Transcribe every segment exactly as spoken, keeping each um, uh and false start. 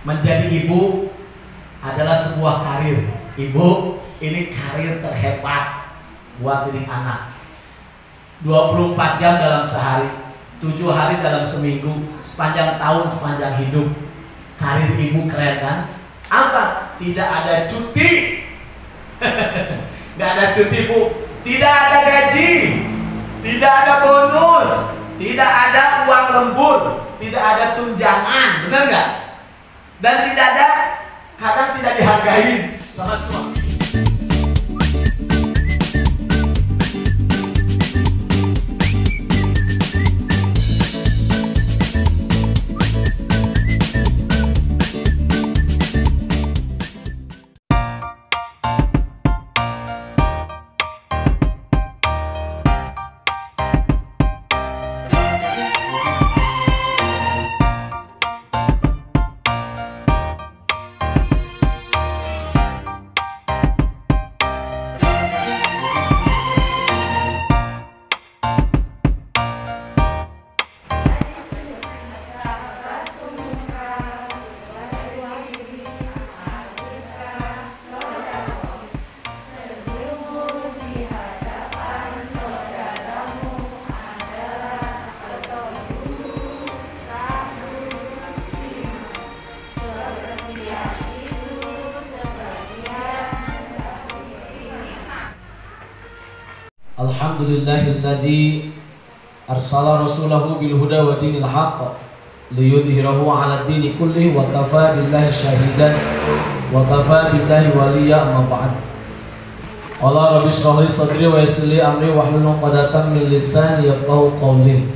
Menjadi ibu adalah sebuah karir. Ibu, ini karir terhebat buat didik anak. dua puluh empat jam dalam sehari, tujuh hari dalam seminggu, sepanjang tahun, sepanjang hidup. Karir ibu keren kan? Apa? Tidak ada cuti. Tidak ada cuti, Bu. Tidak ada gaji, tidak ada bonus, tidak ada uang lembur, tidak ada tunjangan, benar nggak? Dan tidak ada, kadang tidak dihargai sama suami. Alhamdulillahilladzi arsala rasulahu bil huda wa dinil haqq liyudhhirahu 'ala dini kulli wa kafa billahi syahidan wa kafa billahi waliya, amma ba'd. Qala rabbi shrah li sadri wa yassir li amri wahlul 'uqdatam min lisani yafqahu qawli.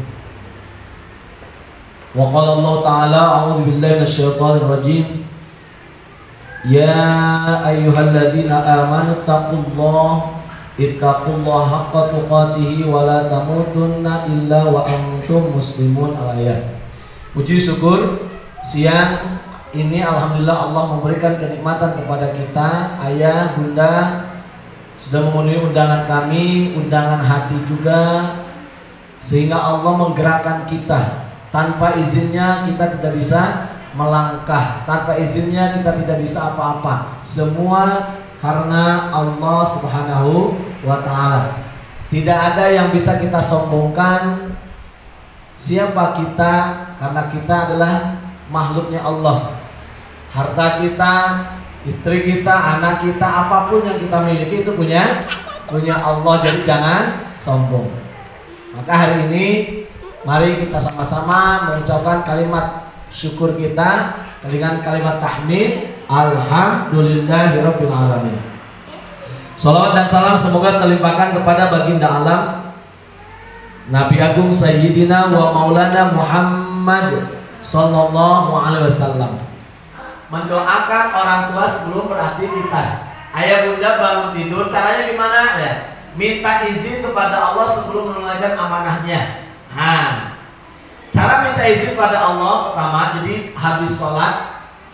Wa qala Allah ta'ala a'udzu billahi minasyaitonir rajim. Ya ayyuhalladzina amanu taqullaha ittaqullaha haqqa tuqatih wa la tamutunna illa wa antum muslimun. Al-ayat. Puji syukur siang ini alhamdulillah Allah memberikan kenikmatan kepada kita. Ayah, bunda sudah memenuhi undangan kami, undangan hati juga, sehingga Allah menggerakkan kita. Tanpa izinnya kita tidak bisa melangkah, tanpa izinnya kita tidak bisa apa-apa. Semua karena Allah Subhanahu wa ta'ala. Tidak ada yang bisa kita sombongkan. Siapa kita? Karena kita adalah makhluknya Allah. Harta kita, istri kita, anak kita, apapun yang kita miliki itu punya punya Allah. Jadi jangan sombong. Maka hari ini mari kita sama-sama mengucapkan kalimat syukur kita dengan kalimat tahmid. Alhamdulillahirabbil alamin. Salawat dan salam semoga terlimpahkan kepada baginda alam Nabi Agung Sayyidina wa Maulana Muhammad sallallahu alaihi wasallam. Mendoakan orang tua sebelum beraktivitas. Ayah bunda bangun tidur, caranya gimana ya? Minta izin kepada Allah sebelum menunaikan amanahnya. Nah, cara minta izin pada Allah pertama, jadi habis sholat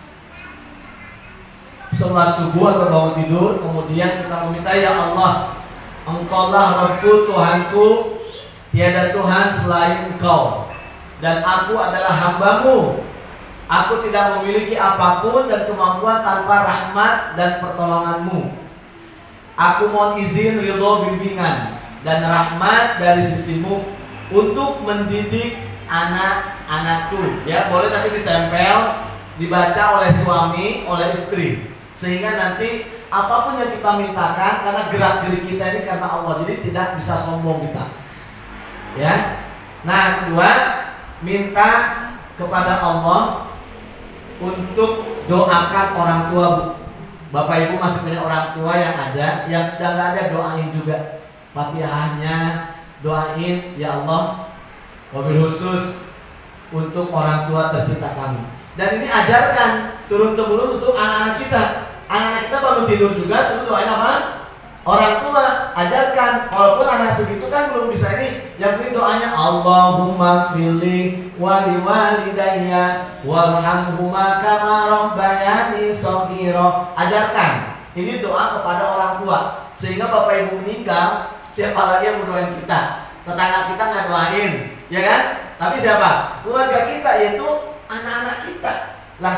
sholat subuh atau bangun tidur, kemudian kita meminta, ya Allah, Engkaulah Rabbku, Tuhanku, tiada Tuhan selain Engkau, dan aku adalah hambamu. Aku tidak memiliki apapun dan kemampuan tanpa rahmat dan pertolonganmu. Aku mohon izin, ridho, bimbingan dan rahmat dari sisimu untuk mendidik anak-anakku. Ya, boleh tapi ditempel, dibaca oleh suami, oleh istri, sehingga nanti apapun yang kita mintakan, karena gerak gerik kita ini karena Allah, jadi tidak bisa sombong kita. Ya. Nah, kedua, minta kepada Allah untuk doakan orang tua. Bapak ibu masih punya orang tua yang ada, yang sedang ada, doain juga Fatihahnya, doain, ya Allah, wabil khusus untuk orang tua tercinta kami. Dan ini ajarkan turun-temurun untuk anak-anak kita. Anak-anak kita bangun tidur juga suruh doain apa? Orang tua. Ajarkan. Walaupun anak segitu kan belum bisa ini, yang penting doanya Allahumma fili wali walidayya warhamhuma kama rabbayani shaghira. Ajarkan. Ini doa kepada orang tua. Sehingga bapak ibu meninggal, siapa lagi yang mendoain kita? Tetangga kita nggak doain, ya kan? Tapi siapa? Keluarga kita, yaitu anak-anak kita. Lah, kapan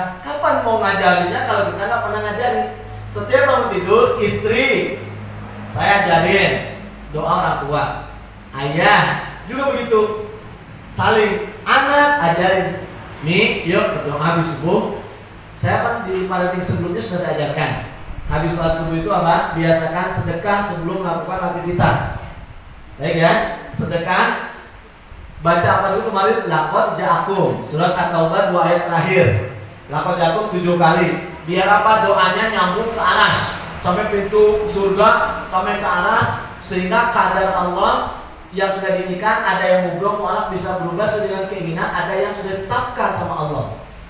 kapan mau ngajarinya kalau kita nggak pernah ngajarin? Setiap bangun tidur, istri saya ajarin doa orang tua, ayah juga begitu, saling anak ajarin. Nih, yuk berdoa habis subuh. Saya kan di parenting sebelumnya sudah saya ajarkan. Habis sholat subuh itu apa? Biasakan sedekah sebelum melakukan aktivitas. Baik ya, sedekah. Baca apa dulu kemarin? Laqad ja'akum, surat At-Taubah dua ayat terakhir. Laqad ja'akum tujuh kali. Biar apa? Doanya nyambung ke anas, sampai pintu surga, sampai ke anas, sehingga kadar Allah yang sudah diinginkan, ada yang mubrok mu'alaf bisa berubah sesuai dengan keinginan, ada yang sudah ditetapkan sama Allah.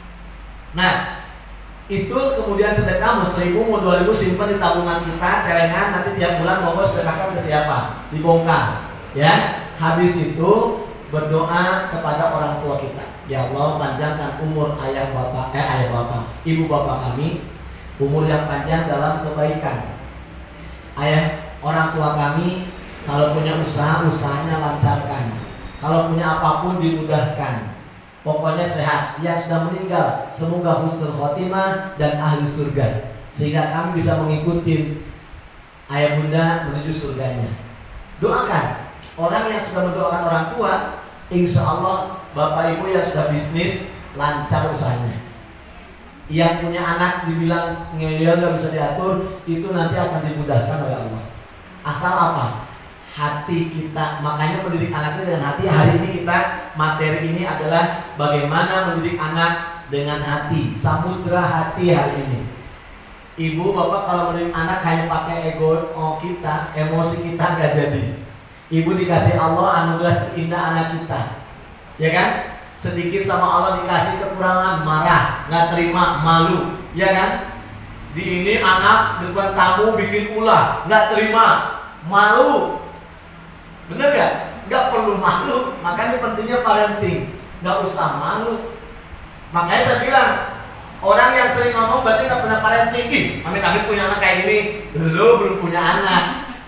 Nah, itu kemudian sedekah musribu mau dua ribu simpan di tabungan kita, celengan, nanti tiap bulan mau sedekahkan ke siapa? Dibongkar. Ya, habis itu berdoa kepada orang tua kita. Ya Allah, panjangkan umur ayah bapak, eh ayah bapak, ibu bapak kami, umur yang panjang dalam kebaikan. Ayah orang tua kami kalau punya usaha, usahanya lancarkan. Kalau punya apapun dimudahkan. Pokoknya sehat. Yang sudah meninggal, semoga husnul khotimah dan ahli surga, sehingga kami bisa mengikuti ayah bunda menuju surganya. Doakan orang yang sudah mendoakan orang tua, insya Allah bapak ibu yang sudah bisnis lancar usahanya. Yang punya anak dibilang ngeyel nggak bisa diatur, itu nanti akan dimudahkan oleh Allah. Asal apa? Hati kita. Makanya mendidik anaknya dengan hati. Hari ini kita materi ini adalah bagaimana mendidik anak dengan hati. Samudra hati hari ini. Ibu bapak kalau mendidik anak hanya pakai ego oh kita, emosi kita nggak jadi. Ibu dikasih Allah anugerah terindah anak kita, ya kan? Sedikit sama Allah dikasih kekurangan, marah, nggak terima, malu, ya kan? Di ini anak depan tamu bikin ulah, nggak terima, malu, bener gak? Nggak perlu malu, makanya pentingnya parenting, nggak usah malu. Makanya saya bilang orang yang sering ngomong berarti nggak pernah parenting. Ih, amit-amit punya anak kayak gini, lo belum punya anak.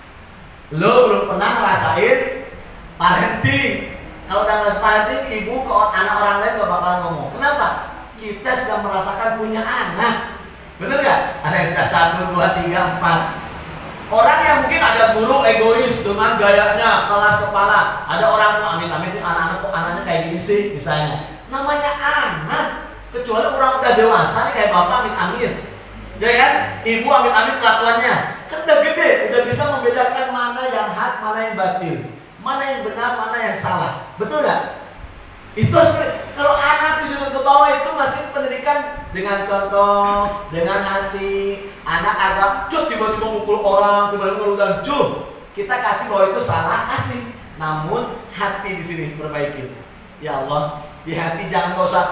Lo belum pernah ngerasain parenting. Kalau udah ngerasain parenting, ibu ke anak orang lain gak bakalan ngomong. Kenapa? Kita sudah merasakan punya anak. Bener gak? Ada yang sudah satu, dua, tiga, empat. Orang yang mungkin ada guru egois dengan gayanya kelas kepala. Ada orang tuh amit-amit anak-anak kok anaknya kayak gini sih misalnya. Namanya anak. Kecuali orang udah dewasa nih kayak bapak amit-amit. Ya kan? Ibu amit-amit kelakuannya kan udah gede, udah bisa membedakan mana yang hak, mana yang batil, mana yang benar, mana yang salah. Betul gak? Itu seperti kalau anak tujuh ke bawah itu masih pendidikan dengan contoh, dengan hati. Anak agak cut tiba-tiba mukul orang, tiba-tiba udah cut. Kita kasih bahwa itu salah, kasih. Namun hati di sini perbaiki. Ya Allah, di hati jangan gak usah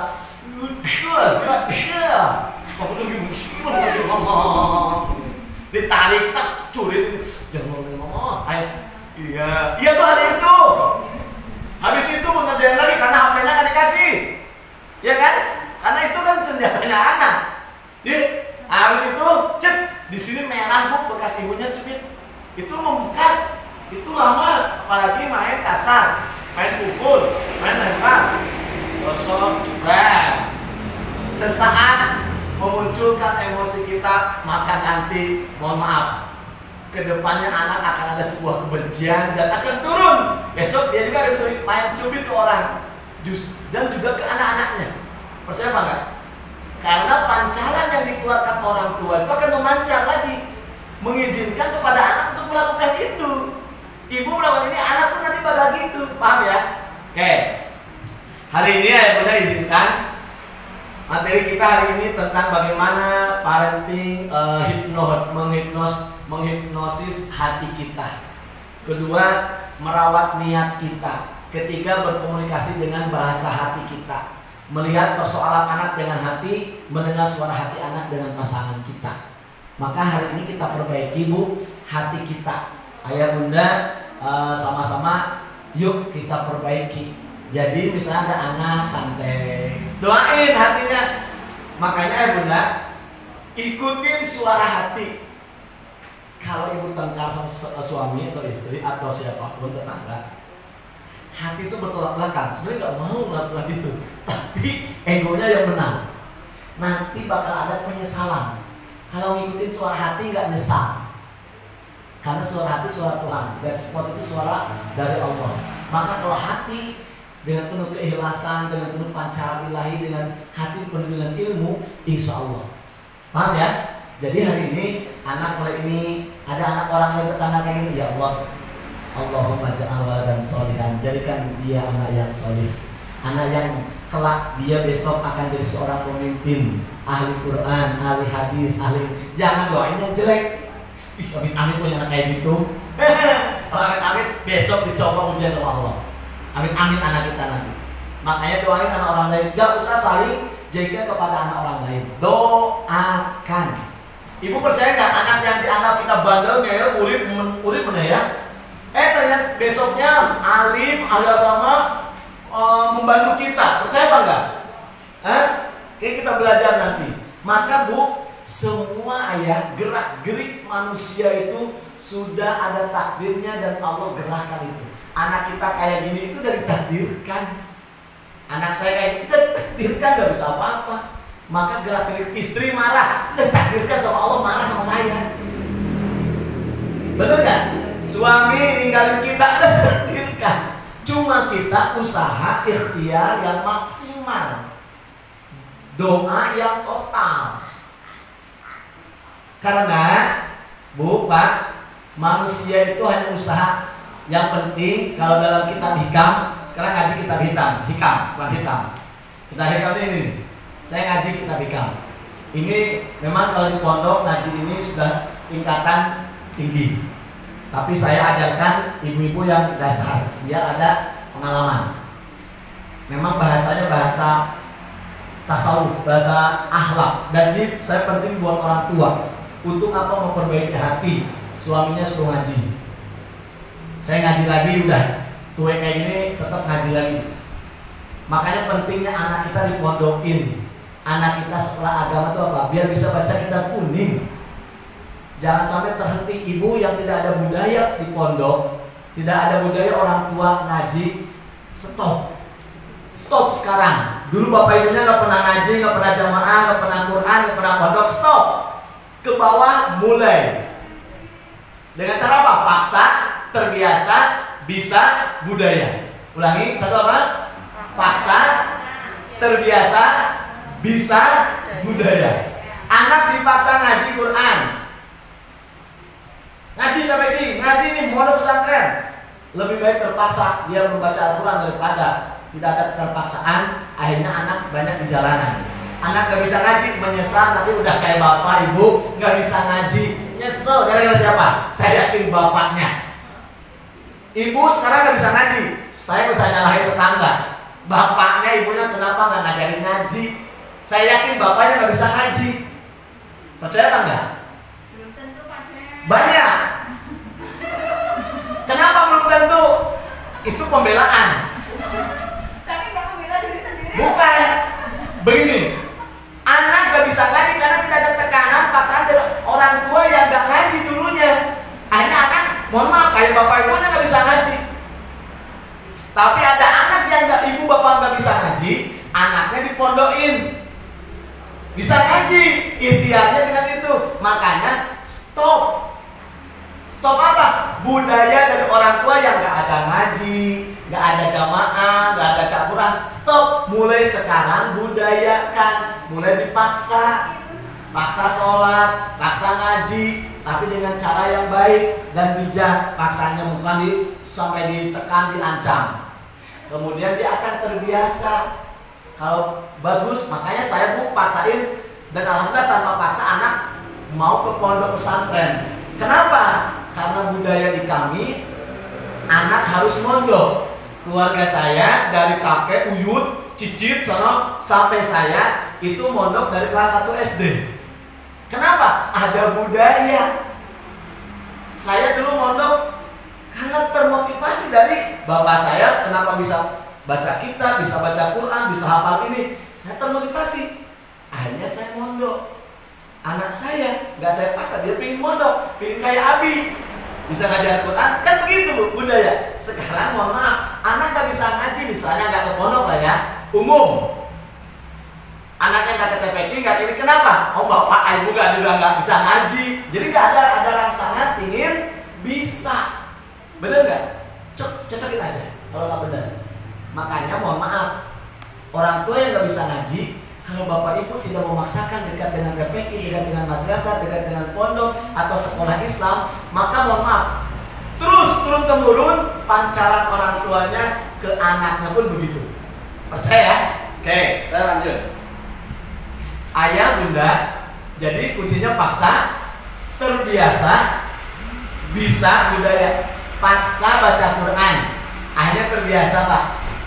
kamu tuh ngomong ditarik tak curi jangan ngomong ayo iya iya tuh hari itu habis itu mengerjain lagi karena H P-nya nggak dikasih ya kan karena itu kan senjatanya anak jadi habis itu cek di sini merah bu bekas ibunya cubit itu membekas itu lama apalagi main kasar main pukul main lempar gosok jebret sesaat memunculkan emosi kita, maka nanti mohon maaf kedepannya anak akan ada sebuah kebencian dan akan turun. Besok dia juga akan sering main cubit ke orang dan juga ke anak-anaknya. Percaya apa enggak? Karena pancaran yang dikeluarkan orang tua itu akan memancar lagi, mengizinkan kepada anak untuk melakukan itu. Ibu melakukan ini, anak pun nanti pada gitu, paham ya? Oke, hari ini ayah bunda izinkan materi kita hari ini tentang bagaimana parenting uh, hipno, menghipnos, menghipnosis hati kita. Kedua, merawat niat kita. Ketiga, berkomunikasi dengan bahasa hati kita. Melihat persoalan anak dengan hati, mendengar suara hati anak dengan pasangan kita. Maka hari ini kita perbaiki bu hati kita. Ayah bunda uh, sama-sama yuk kita perbaiki. Jadi misalnya ada anak santai, doain hatinya. Makanya ya bunda, ikutin suara hati. Kalau ibu tengkar sama suami atau istri atau siapapun tetangga, hati itu bertolak belakang. Sebenarnya nggak mau melakukan itu, tapi egonya yang menang. nanti bakal ada penyesalan. Kalau ngikutin suara hati nggak nyesal, karena suara hati suara Tuhan, dan spot itu suara dari Allah. Maka kalau hati dengan penuh keikhlasan, dengan penuh pancaran ilahi, dengan hati penuh dengan ilmu, insya Allah. Paham ya? Jadi hari ini anak mulai ini ada anak orang lain tetangga kayak gini, ya Allah, Allahumma ja'al waladan sholihan, jadikan dia anak yang sholih, anak yang kelak dia besok akan jadi seorang pemimpin, ahli Quran, ahli hadis, ahli. Jangan doain yang jelek. Ih, amin amin punya anak kayak gitu. Kalau amin amin besok dicoba ujian sama Allah. Amin amin anak kita nanti. Makanya doain anak orang lain. Gak usah saling jadikan kepada anak orang lain. Doakan. Ibu percaya nggak anak yang dianggap kita bandel, ngeyel, urip, urip mana ya? Eh ternyata besoknya alim, ahli agama, uh, membantu kita. Percaya apa enggak? Eh? Oke, kita belajar nanti. Maka Bu, semua ayah gerak-gerik manusia itu sudah ada takdirnya dan Allah gerahkan itu. Anak kita kayak gini itu udah ditakdirkan. Anak saya kayak gini udah ditakdirkan, gak bisa apa-apa. Maka gerak-gerik istri marah, udah ditakdirkan sama Allah, marah sama saya. Betul kan? Suami ninggalin kita, udah ditakdirkan. Cuma kita usaha ikhtiar yang maksimal, doa yang total. Karena Bu, Pak, manusia itu hanya usaha. Yang penting kalau dalam kitab hikam, sekarang ngaji kitab hitam, hikam, bukan hitam. Kitab hikam ini, saya ngaji kitab hikam. Ini memang kalau di pondok ngaji ini sudah tingkatan tinggi. Tapi saya ajarkan ibu-ibu yang dasar, dia ada pengalaman. Memang bahasanya bahasa tasawuf, bahasa akhlak, dan ini saya penting buat orang tua. Untuk apa memperbaiki hati suaminya suruh ngaji. Saya ngaji lagi udah tua kayak gini tetap ngaji lagi. Makanya pentingnya anak kita dipondokin. Anak kita sekolah agama itu apa? Biar bisa baca kitab kuning. Jangan sampai terhenti ibu yang tidak ada budaya di pondok, tidak ada budaya orang tua ngaji. Stop, stop sekarang. Dulu bapak ibunya nggak pernah ngaji, nggak pernah jamaah, nggak pernah Quran, nggak pernah pondok. Stop. Ke bawah mulai. Dengan cara apa? Paksa, terbiasa, bisa, budaya. Ulangi, satu apa? Paksa, terbiasa, bisa, budaya. Anak dipaksa ngaji Quran, ngaji T P G, ngaji nih mondok pesantren. Lebih baik terpaksa dia membaca Al-Quran daripada tidak ada keterpaksaan. Akhirnya anak banyak di jalanan. Anak gak bisa ngaji, menyesal nanti udah kayak bapak ibu gak bisa ngaji, nyesel. Gara-gara siapa? Saya yakin bapaknya. Ibu sekarang gak bisa ngaji, saya bisa nyalahin tetangga. Bapaknya, ibunya kenapa gak ngajarin ngaji? Saya yakin bapaknya gak bisa ngaji. Percaya apa enggak? Belum tentu pakai. Banyak. Kenapa belum tentu? Itu pembelaan. Tapi gak membela diri sendiri. Bukan. Begini, anak gak bisa ngaji karena tidak ada tekanan paksaan dari orang tua yang gak ngaji dulunya. Akhirnya anak, mohon maaf, kayak bapak ibunya gak bisa ngaji. Tapi ada anak yang gak, ibu bapak gak bisa ngaji, anaknya dipondokin. Bisa ngaji, ikhtiarnya dengan itu. Makanya stop. Stop apa? Budaya dari orang tua yang gak ada ngaji, gak ada jamaah, gak ada campuran. Stop. Mulai sekarang budayakan. Mulai dipaksa. Paksa sholat, paksa ngaji, tapi dengan cara yang baik dan bijak. Paksanya bukan di, sampai ditekan, diancam. Kemudian dia akan terbiasa. Kalau bagus, makanya saya bu paksain. Dan alhamdulillah tanpa paksa anak mau ke pondok pesantren. Kenapa? Karena budaya di kami, anak harus mondok. Keluarga saya dari kakek, uyut, cicit, sono sampai saya itu mondok dari kelas satu S D. Kenapa? Ada budaya. Saya dulu mondok karena termotivasi dari bapak saya. Kenapa bisa baca kitab, bisa baca Quran, bisa hafal ini? Saya termotivasi. Akhirnya saya mondok. Anak saya nggak saya paksa, dia pengen mondok, pengen kayak Abi, bisa ngajar Quran, kan begitu bu, budaya. Sekarang mohon maaf, anak nggak bisa ngaji, misalnya nggak ke pondok lah ya, umum. Anaknya nggak T P Q, nggak ini kenapa? Oh bapak ibu nggak juga nggak bisa ngaji. Jadi nggak ada ada rangsangan ingin bisa. Bener nggak? Cok, cocokin aja kalau nggak bener. Makanya mohon maaf, orang tua yang nggak bisa ngaji, kalau bapak ibu tidak memaksakan dekat dengan T P Q, dekat dengan madrasah, dekat dengan pondok atau sekolah Islam, maka mohon maaf, terus turun temurun pancaran orang tuanya ke anaknya pun begitu. Percaya? Oke, saya lanjut. Ayah bunda, jadi kuncinya paksa, terbiasa, bisa budaya, paksa baca Quran, akhirnya terbiasa pak.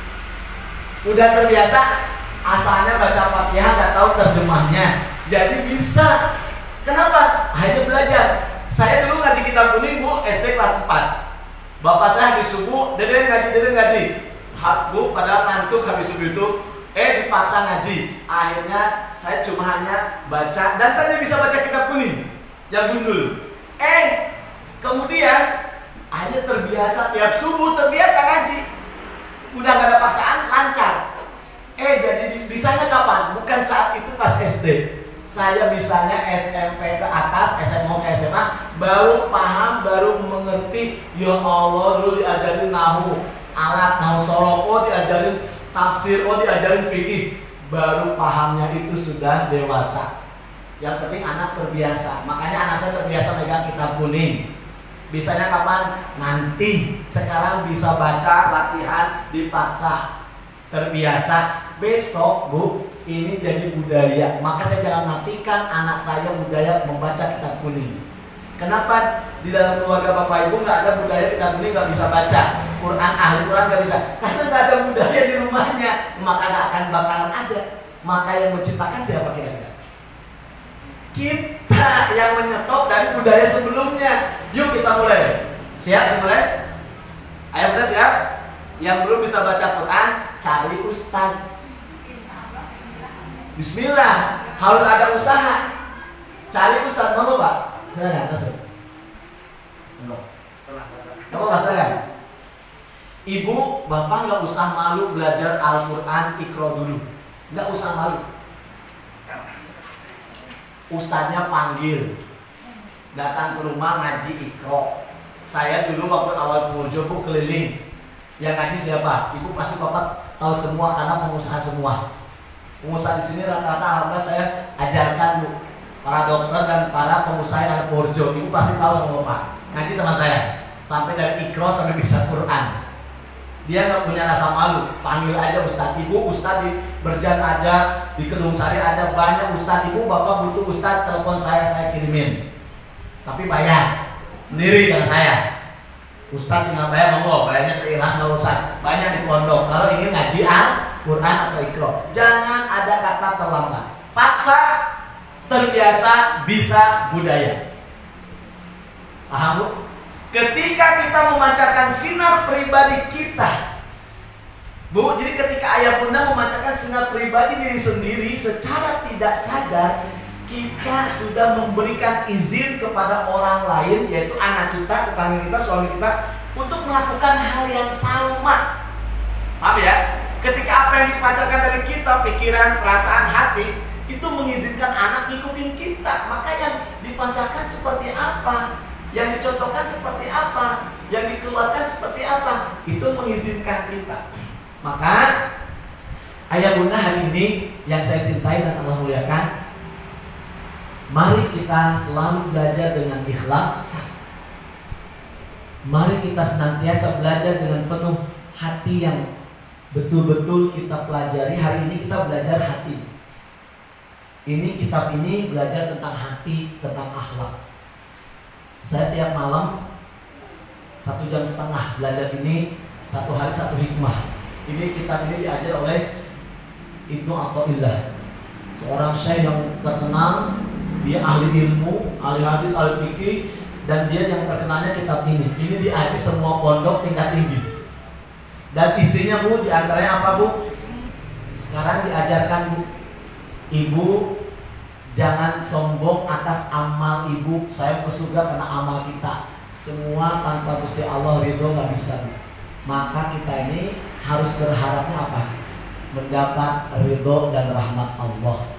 Udah terbiasa, asalnya baca Fatihah nggak tahu terjemahnya, jadi bisa. Kenapa? Akhirnya belajar. Saya dulu ngaji kitab kuning bu, S D kelas empat. Bapak saya habis subuh, dede ngaji, dede ngaji. Hak bu, padahal ngantuk habis subuh itu. Eh dipaksa ngaji, akhirnya saya cuma hanya baca dan saya bisa baca kitab kuning yang gundul. Eh kemudian akhirnya terbiasa tiap subuh terbiasa ngaji, udah gak ada paksaan lancar. Eh jadi bis bisanya kapan? Bukan saat itu pas S D. Saya bisanya S M P ke atas, S M A ke S M A, baru paham, baru mengerti. Ya Allah, dulu diajarin nahu, alat nahu soroko, diajarin tafsir, oh diajarin fikih, baru pahamnya itu sudah dewasa. Yang penting anak terbiasa. Makanya anak saya terbiasa megang kitab kuning. Bisanya kapan? Nanti. Sekarang bisa baca, latihan, dipaksa, terbiasa. Besok bu, ini jadi budaya. Maka saya jangan matikan anak saya budaya membaca kitab kuning. Kenapa di dalam keluarga bapak ibu nggak ada budaya kitab kuning, nggak bisa baca Quran, ahli Quran nggak bisa? Karena nggak ada budaya di rumahnya, maka nggak akan bakalan ada. Maka yang menciptakan siapa kira-kira? Kita yang menyetop dari budaya sebelumnya. Yuk kita mulai. Siap mulai? Ayo udah siap? Yang belum bisa baca Quran, cari ustaz. Bismillah, harus ada usaha. Cari ustaz, mau pak? Silakan, masuk. Kamu silakan. Ibu, bapak nggak usah malu belajar Al-Quran Iqra dulu, nggak usah malu. Ustadznya panggil, datang ke rumah ngaji Iqra. Saya dulu waktu awal Purjo bu keliling, yang ngaji siapa? Ibu pasti bapak tahu semua karena pengusaha semua. Pengusaha di sini rata-rata alhamdulillah saya ajarkan bu, para dokter dan para pengusaha yang Purjo. Ibu pasti tahu sama bapak, ngaji sama saya sampai dari Iqra sampai bisa Quran. Dia nggak punya rasa malu, panggil aja ustadz. Ibu, ustadz di Berjan ada, di Kedung Sari ada, banyak ustadz. Ibu, bapak butuh ustadz, telepon saya, saya kirimin. Tapi bayar sendiri dengan saya. Ustadz tinggal bayar, monggo, bayarnya seikhlas kalau ustadz. Banyak di pondok. Kalau ingin ngaji Al-Quran atau Iqra, jangan ada kata terlambat. Paksa, terbiasa, bisa, budaya. Paham bu? Ketika kita memancarkan sinar pribadi kita, bu, jadi ketika ayah bunda memancarkan sinar pribadi diri sendiri, secara tidak sadar kita sudah memberikan izin kepada orang lain, yaitu anak kita, tetangga kita, suami kita, untuk melakukan hal yang sama. Paham ya? Ketika apa yang dipancarkan dari kita, pikiran, perasaan, hati, itu mengizinkan anak ngikutin kita. Maka yang dipancarkan seperti apa, yang dicontohkan seperti apa, yang dikeluarkan seperti apa, itu mengizinkan kita. Maka ayah bunda hari ini yang saya cintai dan Allah muliakan, mari kita selalu belajar dengan ikhlas. Mari kita senantiasa belajar dengan penuh hati yang betul-betul kita pelajari. Hari ini kita belajar hati. Ini kitab ini belajar tentang hati, tentang akhlak. Saya tiap malam satu jam setengah belajar ini, satu hari satu hikmah. Ini kitab ini diajar oleh Ibnu Athaillah, seorang syekh yang terkenal. Dia ahli ilmu, ahli hadis, ahli fikih, dan dia yang terkenalnya kitab ini. Ini diajar semua pondok tingkat tinggi. Dan isinya bu, diantaranya apa bu? Sekarang diajarkan bu, ibu jangan sombong atas amal ibu. Saya ke surga karena amal kita. Semua tanpa Gusti Allah ridho nggak bisa. Maka kita ini harus berharapnya apa? Mendapat ridho dan rahmat Allah.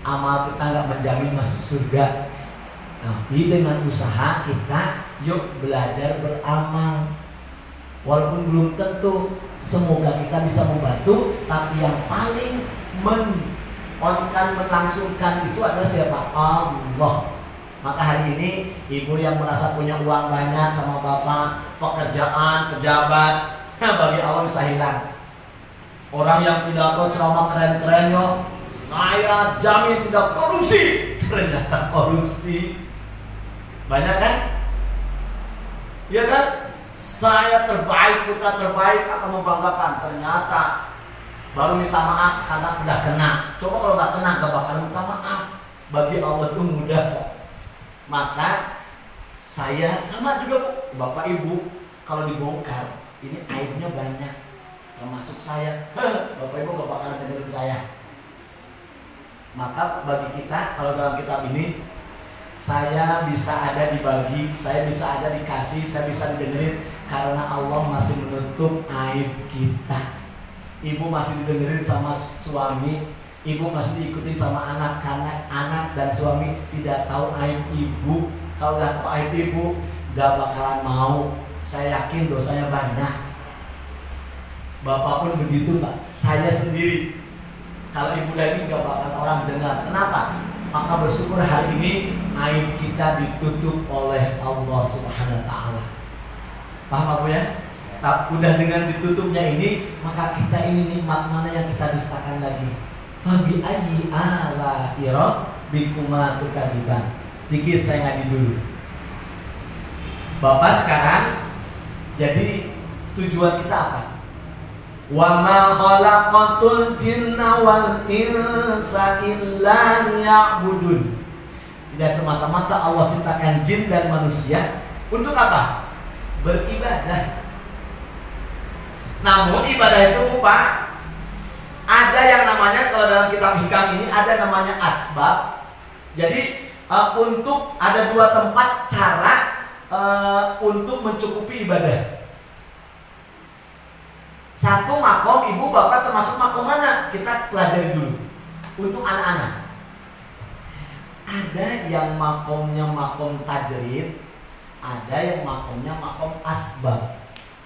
amal kita nggak menjamin masuk surga. Tapi dengan usaha kita, yuk belajar beramal. Walaupun belum tentu, semoga kita bisa membantu. Tapi yang paling menonkan, melangsungkan itu adalah siapa? Allah. Maka hari ini ibu yang merasa punya uang banyak sama bapak, pekerjaan, pejabat, bagi Allah bisa hilang. Orang yang pidato ceramah keren-keren yo, saya jamin tidak korupsi, ternyata korupsi. Banyak kan? Iya kan? Saya terbaik, putra terbaik, akan membanggakan. Ternyata baru minta maaf karena udah kena. Coba kalau nggak kena, gak bakal minta maaf. Bagi Allah itu mudah kok. Maka saya sama juga bu, bapak ibu, kalau dibongkar ini aibnya banyak, termasuk saya. Bapak ibu gak bakalan dengerin saya. Maka bagi kita, kalau dalam kitab ini, saya bisa ada dibagi, saya bisa ada dikasih, saya bisa didengerin karena Allah masih menutup aib kita. Ibu masih didengerin sama suami, ibu masih diikutin sama anak, karena anak dan suami tidak tahu aib ibu. Kalau udah tahu aib ibu, gak bakalan mau. Saya yakin dosanya banyak. Bapak pun begitu pak. Saya sendiri, kalau ibu dan ini gak bakalan orang dengar. Kenapa? Maka bersyukur hari ini aib kita ditutup oleh Allah Subhanahu wa taala. Paham apa ya? Tapi udah dengan ditutupnya ini, maka kita ini nikmat mana yang kita dustakan lagi? Fabi ayyi ala rabbikuma tukadziban. Sedikit saya ngaji dulu. Bapak sekarang, jadi tujuan kita apa? Wa ma khalaqatul jinna wal insa illa liya'budun. Tidak semata-mata Allah ciptakan jin dan manusia untuk apa? Beribadah. Namun ibadah itu Pak, ada yang namanya, kalau dalam kitab hikam ini ada namanya asbab. Jadi uh, untuk ada dua tempat cara uh, untuk mencukupi ibadah. Satu makom, ibu bapak termasuk makom mana? Kita pelajari dulu. Untuk anak-anak, ada yang makomnya makom tajrid, ada yang makomnya makom asbab.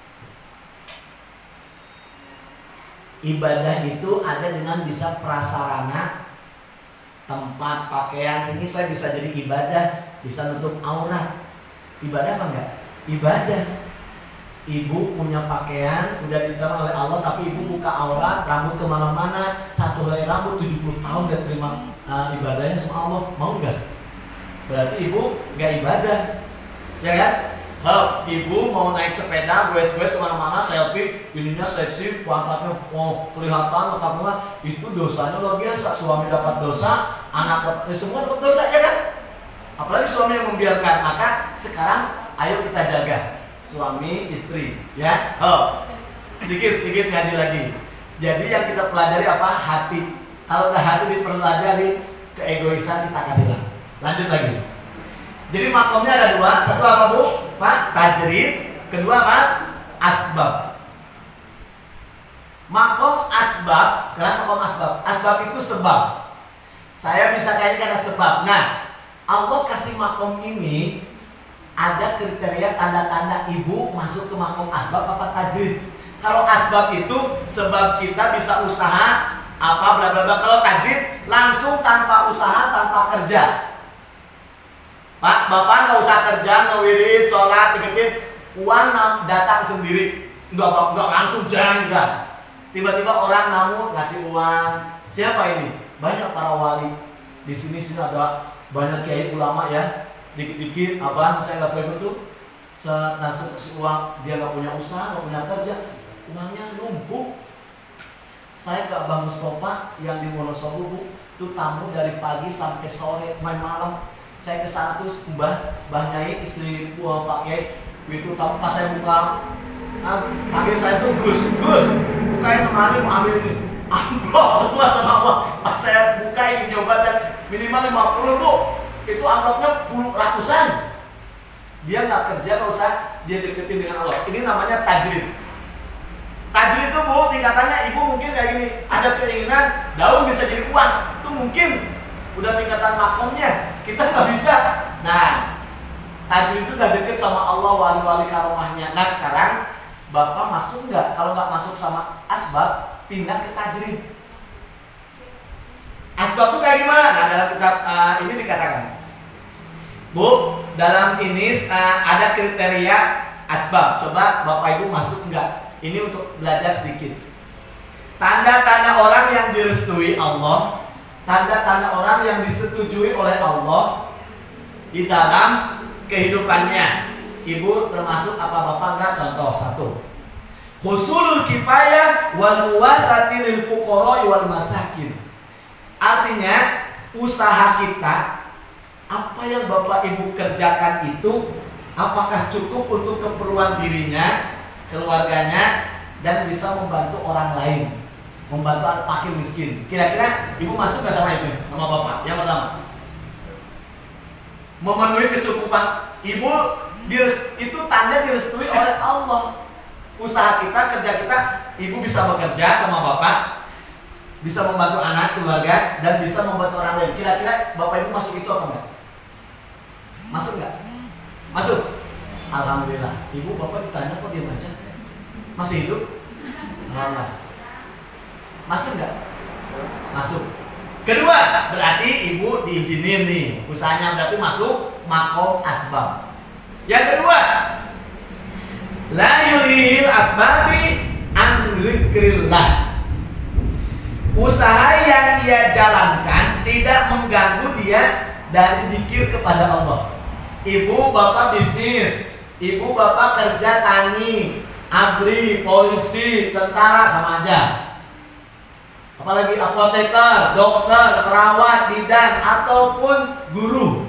Ibadah itu ada dengan bisa prasarana, tempat, pakaian. Ini saya bisa jadi ibadah, bisa nutup aurat. Ibadah apa enggak? Ibadah. Ibu punya pakaian, udah diterima oleh Allah, tapi ibu buka aurat, rambut kemana-mana, satu helai rambut tujuh puluh tahun dan terima uh, ibadahnya sama Allah. Mau enggak? Berarti ibu enggak ibadah, ya kan? Hah, ibu mau naik sepeda, goes-goes kemana-mana, selfie, ininya seksi, pantatnya oh, kelihatan, lengkapnya, itu dosanya luar biasa. Suami dapat dosa, anak dapat, eh, semua dapat dosa, ya kan? Apalagi suami yang membiarkan. Maka sekarang ayo kita jaga suami istri, ya. Oh, sedikit sedikit ngaji lagi. Jadi yang kita pelajari apa? Hati. Kalau udah hati dipelajari, keegoisan kita akan hilang. Lanjut lagi. Jadi makomnya ada dua. Satu apa bu? Pak, tajrid. Kedua apa? Asbab. Makom asbab. Sekarang makom asbab. Asbab itu sebab. Saya bisa kayak karena sebab. Nah, Allah kasih makom ini ada kriteria tanda-tanda ibu masuk ke makom asbab apa tajrid. Kalau asbab itu sebab kita bisa usaha apa bla bla bla. Kalau tajrid langsung tanpa usaha, tanpa kerja. Pak, bapak nggak usah kerja, nggak wirid, sholat, diketin, uang datang sendiri, nggak nggak langsung jangan enggak. Tiba-tiba orang namu ngasih uang. Siapa ini? Banyak para wali. Di sini sini ada banyak kiai ulama ya. Dikit-dikit, abang saya nggak tahu itu, langsung kasih uang. Dia nggak punya usaha, nggak punya kerja, uangnya numpuk. Saya ke Abang Mustafa yang di Wonosobo, itu tamu dari pagi sampai sore, main malam. Saya ke sana terus mbah, mbah Nyai, istri uh, Pak Kiai, itu tamu pas saya buka, nah, panggil saya tuh Gus, Gus, bukain kemarin mau ambil ini, amplop semua sama Allah. Pas saya buka ini nyoba dan minimal lima puluh bu. Itu amplopnya puluh ratusan. Dia nggak kerja, nggak usah dia deketin dengan Allah. Ini namanya tajrid. Tajrid itu bu, tingkatannya ibu mungkin kayak gini. Ada keinginan daun bisa jadi uang, itu mungkin udah tingkatan makomnya, kita nggak bisa. Nah, tajwid itu udah deket sama Allah, wali-wali karomahnya. Nah sekarang Bapak masuk nggak? Kalau nggak masuk sama asbab, pindah ke tajwid. Asbab itu kayak gimana? Nah dalam kitab uh, ini dikatakan, Bu, dalam ini uh, ada kriteria asbab. Coba Bapak Ibu masuk nggak? Ini untuk belajar sedikit. Tanda-tanda orang yang direstui Allah, tanda-tanda orang yang disetujui oleh Allah di dalam kehidupannya. Ibu termasuk apa Bapak enggak? Contoh satu, husulul kifayah wal muwasati lil fuqara wal masakin. Artinya usaha kita, apa yang Bapak Ibu kerjakan itu apakah cukup untuk keperluan dirinya, keluarganya, dan bisa membantu orang lain, membantu anak fakir miskin. Kira-kira Ibu masuk nggak sama itu sama Bapak? Yang pertama, memenuhi kecukupan Ibu itu tanda direstui oleh Allah. Usaha kita, kerja kita, Ibu bisa bekerja sama Bapak, bisa membantu anak, keluarga, dan bisa membantu orang lain. Kira-kira Bapak Ibu masuk itu apa enggak? Masuk enggak? Masuk. Alhamdulillah. Ibu Bapak ditanya kok diam aja? Masih hidup? Alhamdulillah. Masuk enggak? Masuk. Kedua, berarti Ibu diizinin nih, usahanya berarti masuk makom asbab. Yang kedua, la yulil asbabi an dzikrillah. Usaha yang ia jalankan tidak mengganggu dia dari zikir kepada Allah. Ibu Bapak bisnis, Ibu Bapak kerja tani, abri, polisi, tentara, sama aja. Apalagi apoteker, dokter, perawat, bidan, ataupun guru.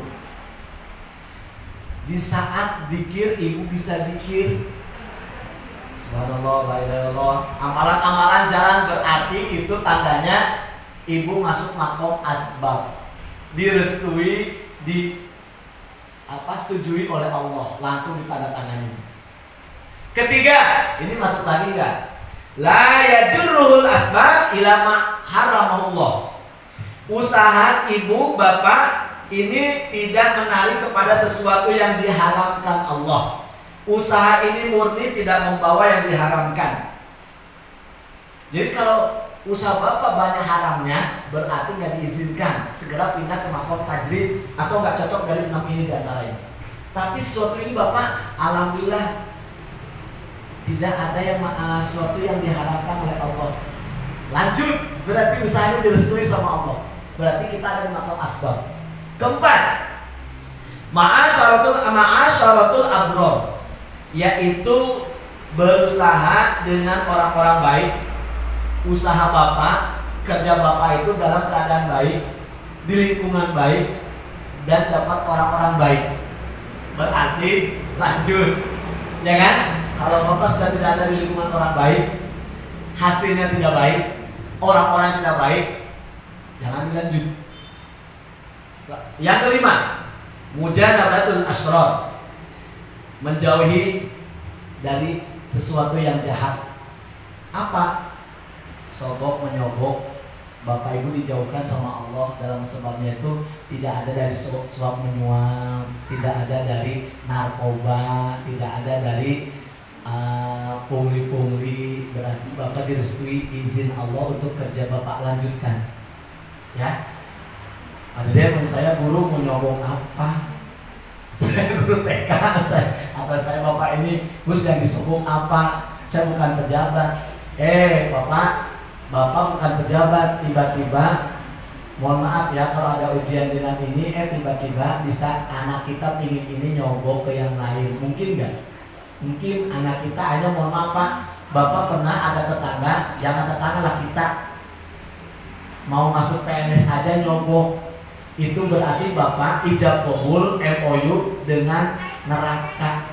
Di saat zikir Ibu bisa zikir. Subhanallah, la ilaha illallah. Amalan-amalan jalan berarti itu tandanya Ibu masuk makom asbab, direstui, di apa setujui oleh Allah, langsung ditandatangani. Ketiga, ini masuk lagi enggak? La yajurruhul asbab ila ma haramahullah. Usaha Ibu Bapak ini tidak menarik kepada sesuatu yang diharamkan Allah. Usaha ini murni tidak membawa yang diharamkan. Jadi kalau usaha Bapak banyak haramnya, berarti nggak diizinkan. Segera pindah ke makom tajrid atau nggak cocok dari enam ini di antara lain. Tapi sesuatu ini Bapak, alhamdulillah tidak ada yang uh, sesuatu yang diharamkan oleh Allah. Lanjut, berarti usahanya direstui sama Allah. Berarti kita ada di makom asbab. Keempat, ma'asyaratul ma'asyaratul abrar, yaitu berusaha dengan orang-orang baik. Usaha Bapak, kerja Bapak itu dalam keadaan baik, di lingkungan baik, dan dapat orang-orang baik. Berarti lanjut, ya kan? Kalau Bapak sudah tidak ada di lingkungan orang baik, hasilnya tidak baik, orang-orang tidak baik, jangan dilanjut. Yang kelima, mujanabatul asrar, menjauhi dari sesuatu yang jahat. Apa? Sogok menyogok, Bapak Ibu dijauhkan sama Allah. Dalam sebabnya itu tidak ada dari suap menyuap, tidak ada dari narkoba, tidak ada dari uh, pungli-pungli. Berarti Bapak direstui izin Allah untuk kerja Bapak lanjutkan. Ya. Ada dia yang saya guru mau nyogok apa? Saya guru T K, saya, apa saya Bapak ini Gus yang disogok apa? Saya bukan pejabat. Eh Bapak, Bapak bukan pejabat. Tiba-tiba, mohon maaf ya kalau ada ujian dengan ini, eh tiba-tiba bisa anak kita pingin ini nyogok ke yang lain. Mungkin nggak? Mungkin anak kita hanya mohon maaf Pak, Bapak pernah ada tetangga, jangan tetangga lah kita mau masuk P N S aja nyogok. Itu berarti Bapak ijab qabul M O U dengan neraka.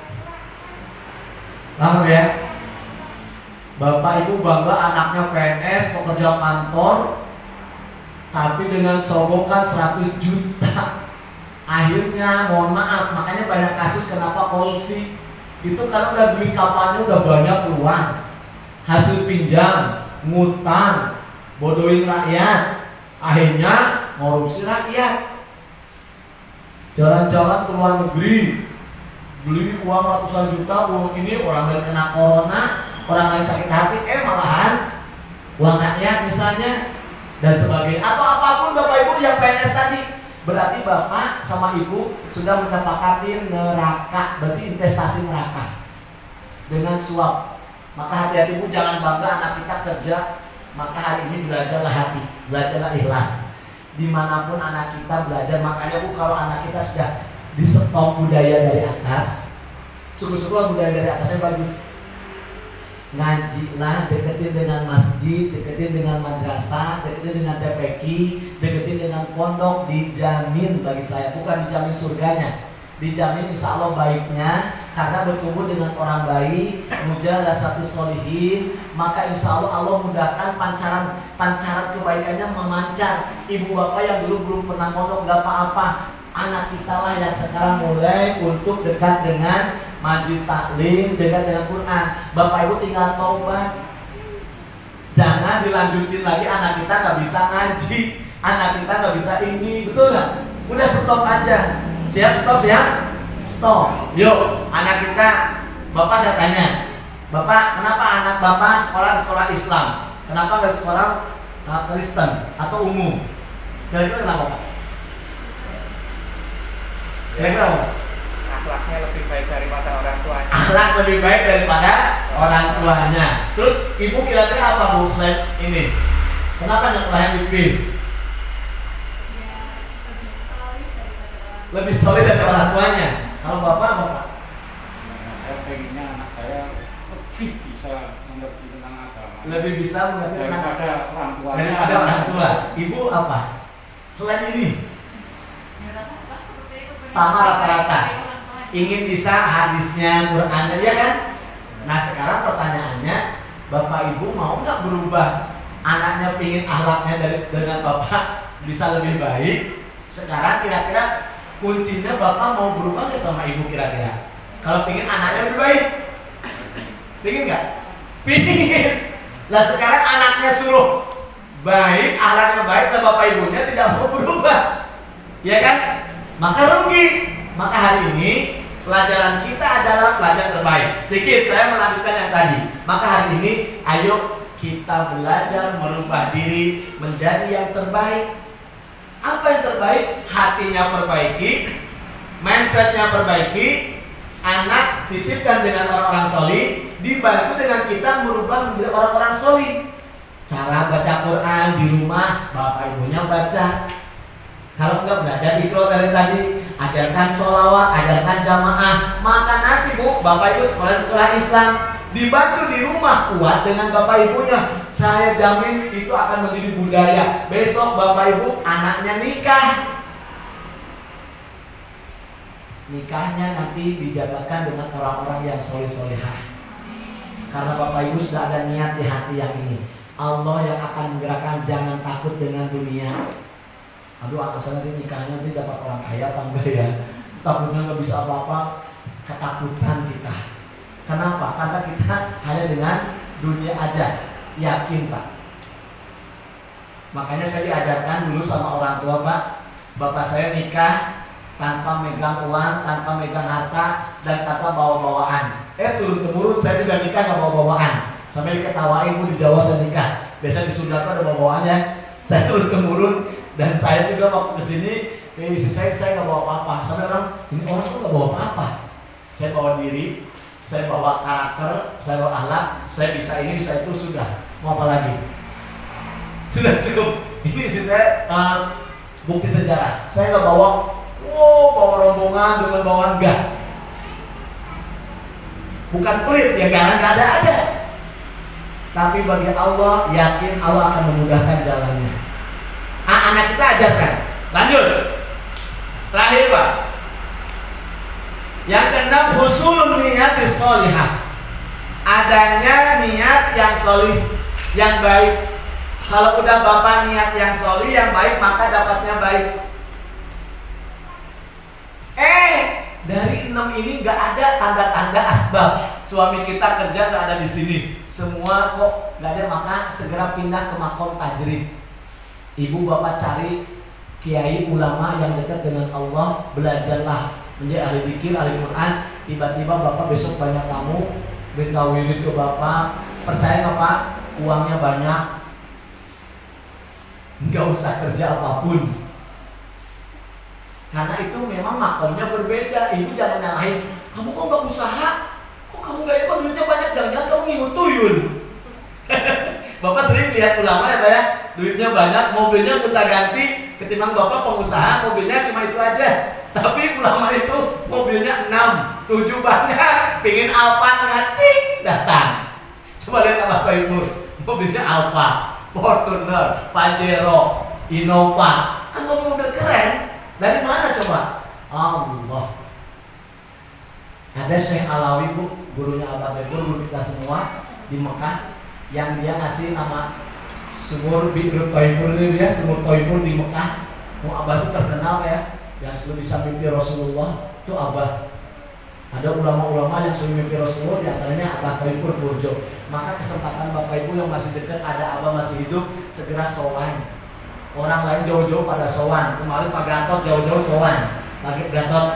Paham ya? Bapak Ibu bangga anaknya P N S, pekerja kantor, tapi dengan sogokan seratus juta. Akhirnya mohon maaf, makanya banyak kasus kenapa korupsi. Itu karena udah beli kapalnya udah banyak uang, hasil pinjam, ngutang, bodohin rakyat. Akhirnya korupsi rakyat. Jalan-jalan ke luar negeri, beli uang ratusan juta, uang ini orang lain kena corona, orang lain sakit hati, eh malahan uang rakyat misalnya dan sebagainya, atau apapun Bapak Ibu yang P N S tadi. Berarti Bapak sama Ibu sudah menyepakati neraka, berarti investasi neraka dengan suap. Maka hati-hati Bu, jangan bangga anak kita kerja. Maka hari ini belajarlah hati, belajarlah ikhlas. Dimanapun anak kita belajar, makanya Bu, kalau anak kita sudah disetok budaya dari atas, syukur-syukur budaya dari atasnya bagus. Ngajilah, deketin dengan masjid, deketin dengan madrasah, deketin dengan T P Q, deketin dengan pondok, dijamin bagi saya, bukan dijamin surganya, dijamin insya Allah baiknya, karena berkumpul dengan orang baik, mujalah satu solihin, maka insya Allah Allah mudahkan pancaran pancaran kebaikannya memancar. Ibu bapak yang dulu belum pernah pondok gak apa-apa, anak kita lah yang sekarang mulai untuk dekat dengan majlis taklim, dekat dengan Quran. Bapak ibu tinggal taubat, jangan dilanjutin lagi. Anak kita nggak bisa ngaji, anak kita nggak bisa ini, betul nggak? Udah stop aja. Siap, stop, siap, stop. Yuk, anak kita, bapak saya tanya, bapak kenapa anak bapak sekolah di sekolah Islam, kenapa nggak sekolah uh, Kristen atau umum? Kira-kira kenapa Pak? Kira-kira apa? Akhlaknya lebih baik daripada orang tuanya. Akhlak lebih baik daripada orang tuanya. Terus ibu kira-kira apa Bu selain ini? Kenapa nyekolahnya di F I S? Ya, lebih solid daripada orang. Lebih solid dari orang tuanya. Kalau bapak apa Pak? Nah, saya pengennya anak saya lebih bisa mengerti tentang agama. Lebih bisa mengerti tentang daripada orang tua. daripada orang tua. Ibu apa? Selain ini? Ya, rata-rata seperti itu. Sama rata-rata. Ingin bisa hadisnya, Qurannya, ya kan? Nah sekarang pertanyaannya, bapak ibu mau nggak berubah? Anaknya pingin akhlaknya dari dengan bapak bisa lebih baik. Sekarang kira-kira kuncinya bapak mau berubah nggak sama ibu kira-kira? Kalau pingin anaknya lebih baik, pingin nggak? Pingin. Lah sekarang anaknya suruh baik, akhlaknya baik, dan bapak ibunya tidak mau berubah, ya kan? Maka rugi. Maka hari ini pelajaran kita adalah pelajaran terbaik. Sedikit saya melanjutkan yang tadi. Maka hari ini ayo kita belajar merubah diri menjadi yang terbaik. Apa yang terbaik? Hatinya perbaiki, mindsetnya perbaiki, anak titipkan dengan orang-orang solih, dibantu dengan kita merubah menjadi orang-orang solih. Cara baca Quran di rumah, bapak ibunya baca. Kalau enggak belajar ikro dari tadi, ajarkan sholawat, ajarkan jamaah. Maka nanti Bu, bapak ibu sekolah-sekolah Islam dibantu di rumah kuat dengan bapak ibunya. Saya jamin itu akan menjadi budaya. Besok bapak ibu anaknya nikah, nikahnya nanti dijadikan dengan orang-orang yang soleh-solehah. Karena bapak ibu sudah ada niat di hati yang ini. Allah yang akan menggerakkan, jangan takut dengan dunia. Aduh, anak saya nanti nikahnya nanti dapat orang kaya apa enggak ya? Takutnya nggak bisa apa-apa, ketakutan kita. Kenapa? Karena kita hanya dengan dunia aja, yakin Pak. Makanya saya diajarkan dulu sama orang tua Pak. Bapak saya nikah tanpa megang uang, tanpa megang harta, dan tanpa bawa-bawaan. Eh turun temurun saya juga nikah nggak bawa-bawaan. Sampai diketawain Bu di Jawa saya nikah. Biasa di Sunda tuh ada bawa-bawaan ya. Saya turun temurun. Dan saya juga waktu kesini, eh, istri saya, saya nggak bawa apa-apa. Sampai orang, ini orang tuh nggak bawa apa-apa. Saya bawa diri, saya bawa karakter, saya bawa akhlak, saya bisa ini, bisa itu, sudah. Mau apa lagi? Sudah cukup. Ini istri saya uh, bukti sejarah. Saya nggak bawa, wow, bawa rombongan dengan bawaan enggak. Bukan pelit ya, karena nggak ada-ada. Tapi bagi Allah, yakin Allah akan memudahkan jalannya. Ah, anak kita ajarkan. Lanjut. Terakhir Pak. Yang keenam, husul niat sholihah. Adanya niat yang solih, yang baik. Kalau udah bapak niat yang solih, yang baik, maka dapatnya baik. Eh, dari enam ini nggak ada tanda-tanda asbab. Suami kita kerja nggak ada di sini. Semua kok nggak ada, maka segera pindah ke makom tajrid. Ibu bapak cari kiai ulama yang dekat dengan Allah, belajarlah menjadi ahli zikir, ahli Quran. Tiba-tiba bapak besok banyak tamu, minta wirid ke bapak, percaya nggak pak? Uangnya banyak, nggak usah kerja apapun. Karena itu memang makomnya berbeda. Ibu jangan nyalahin, kamu kok nggak usaha? Kok kamu nggak ikut, duitnya banyak, jangan-jangan kamu ngikut tuyul. Bapak sering lihat ulama ya pak ya, duitnya banyak, mobilnya gonta ganti. Ketimbang bapak pengusaha, mobilnya cuma itu aja. Tapi ulama itu mobilnya enam, tujuh banyak, pingin Alfa dengan tik datang. Coba lihat bapak ibu, mobilnya Alfa, Fortuner, Pajero, Innova, kan mobil-mobil keren. Dari mana coba? Allah. Ada Syekh Alawi bu, gurunya Abah Bebur, guru kita semua di Mekah, yang dia ngasih nama sumur Bi'ru Thaibur ini dia, sumur Thaibur di Mekah. Mau Abah itu terkenal ya, yang selalu bisa mimpi Rasulullah itu Abah. Ada ulama-ulama yang selalu mimpi Rasulullah, diantaranya Abah Thaibur Burjo. Maka kesempatan bapak ibu yang masih dekat, ada Abah masih hidup, segera sowan. Orang lain jauh-jauh pada sowan. Kemarin Pak Gatot jauh-jauh sowan. Pak Gatot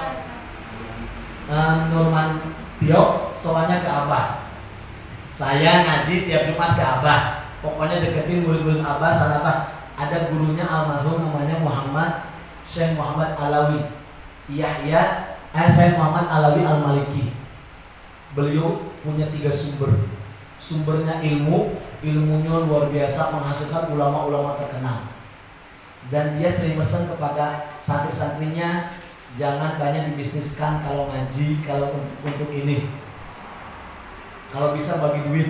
um, Nurman Tio sowannya ke Abah. Saya ngaji tiap Jumat ke Abah. Pokoknya deketin murid-murid Abah. Salah apa? Ada gurunya almarhum namanya Muhammad Syekh Muhammad Alawi. Yahya eh, Syekh Muhammad Alawi Al-Maliki. Beliau punya tiga sumber. Sumbernya ilmu, ilmunya luar biasa, menghasilkan ulama-ulama terkenal. Dan dia sering pesan kepada santri-santrinya, jangan banyak dibisniskan kalau ngaji, kalau untuk, untuk ini. Kalau bisa bagi duit.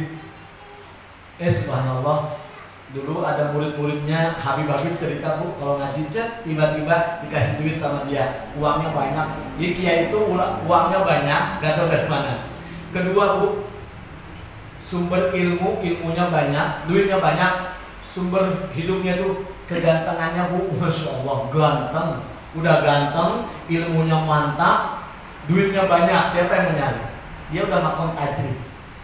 Eh subhanallah, dulu ada murid-muridnya, Habib-Habib cerita bu, kalau ngaji cet, tiba-tiba dikasih duit sama dia, uangnya banyak. Jadi kiai itu uangnya banyak, gak tahu dari mana. Kedua bu, sumber ilmu, ilmunya banyak, duitnya banyak. Sumber hidupnya tuh kegantengannya bu, masya Allah ganteng, udah ganteng, ilmunya mantap, duitnya banyak. Siapa yang mencari? Dia udah makom tajrid.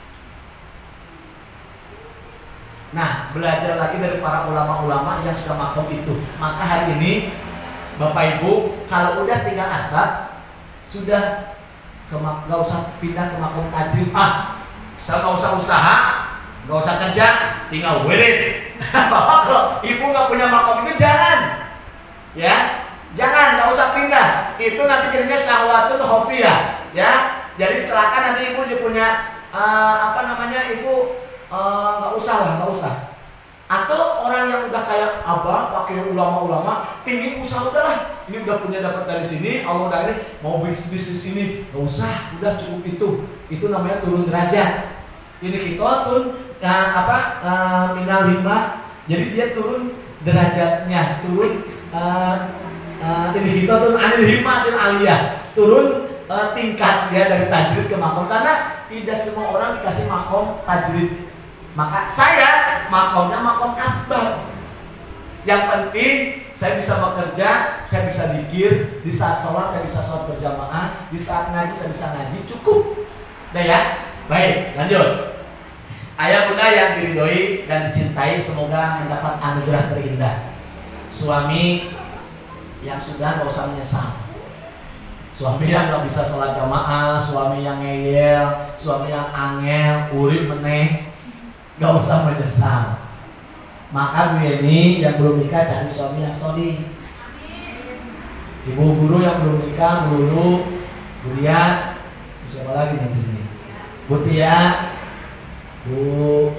Nah, belajar lagi dari para ulama-ulama yang sudah makom itu. Maka hari ini bapak ibu, kalau udah tinggal asbab, sudah ke nggak usah pindah ke makom tajrid. Ah, saya nggak usah usaha, nggak usah kerja, tinggal wirid. Bapak kalau ibu nggak punya makom itu jangan, ya, jangan, nggak usah pindah. Itu nanti jadinya syahwatun khofiyah, ya. Jadi celaka nanti ibu dia punya uh, apa namanya ibu nggak uh, usah lah, nggak usah. Atau orang yang udah kayak abah, pakai ulama-ulama, pingin usaha udahlah. Ini udah punya dapat dari sini, Allah udah ini mau bisnis bisnis ini, nggak usah, udah cukup itu. Itu namanya turun derajat. Ini kita turun. Nah, apa uh, minal himmah, jadi dia turun derajatnya, turun uh, uh, ini kita turun anil himmatil aliyah, turun uh, tingkat dia dari tajrid ke makom, karena tidak semua orang dikasih makom tajrid. Maka saya makomnya makom asbab. Yang penting saya bisa bekerja, saya bisa zikir, di saat sholat saya bisa sholat berjamaah, di saat ngaji saya bisa ngaji, cukup. Udah ya, baik, lanjut. Ayah bunda yang diridhoi dan dicintai, semoga mendapat anugerah terindah. Suami yang sudah gak usah menyesal. Suami yang gak bisa sholat jamaah, suami yang ngeyel, suami yang angel, urip meneh, gak usah menyesal. Maka Bu Yeni yang belum nikah cari suami yang sholih. Ibu guru yang belum nikah, Bu Lulu, Bu Lia, siapa lagi nih di sini? Bu Tia, Bu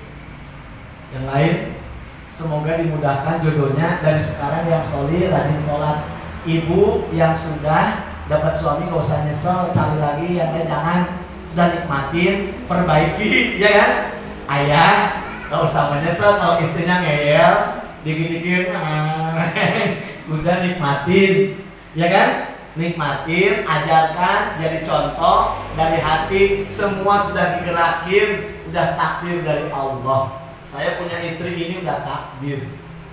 yang lain, semoga dimudahkan jodohnya dari sekarang yang sholih, rajin sholat. Ibu yang sudah dapat suami gak usah nyesel, cari lagi yang lain jangan, sudah nikmatin, perbaiki, ya kan? Ayah gak usah menyesal kalau istrinya ngeyel, dikit-dikit, udah nikmatin, ya kan? Nikmatin, ajarkan, jadi contoh dari hati, semua sudah digerakin. Udah takdir dari Allah. Saya punya istri ini udah takdir.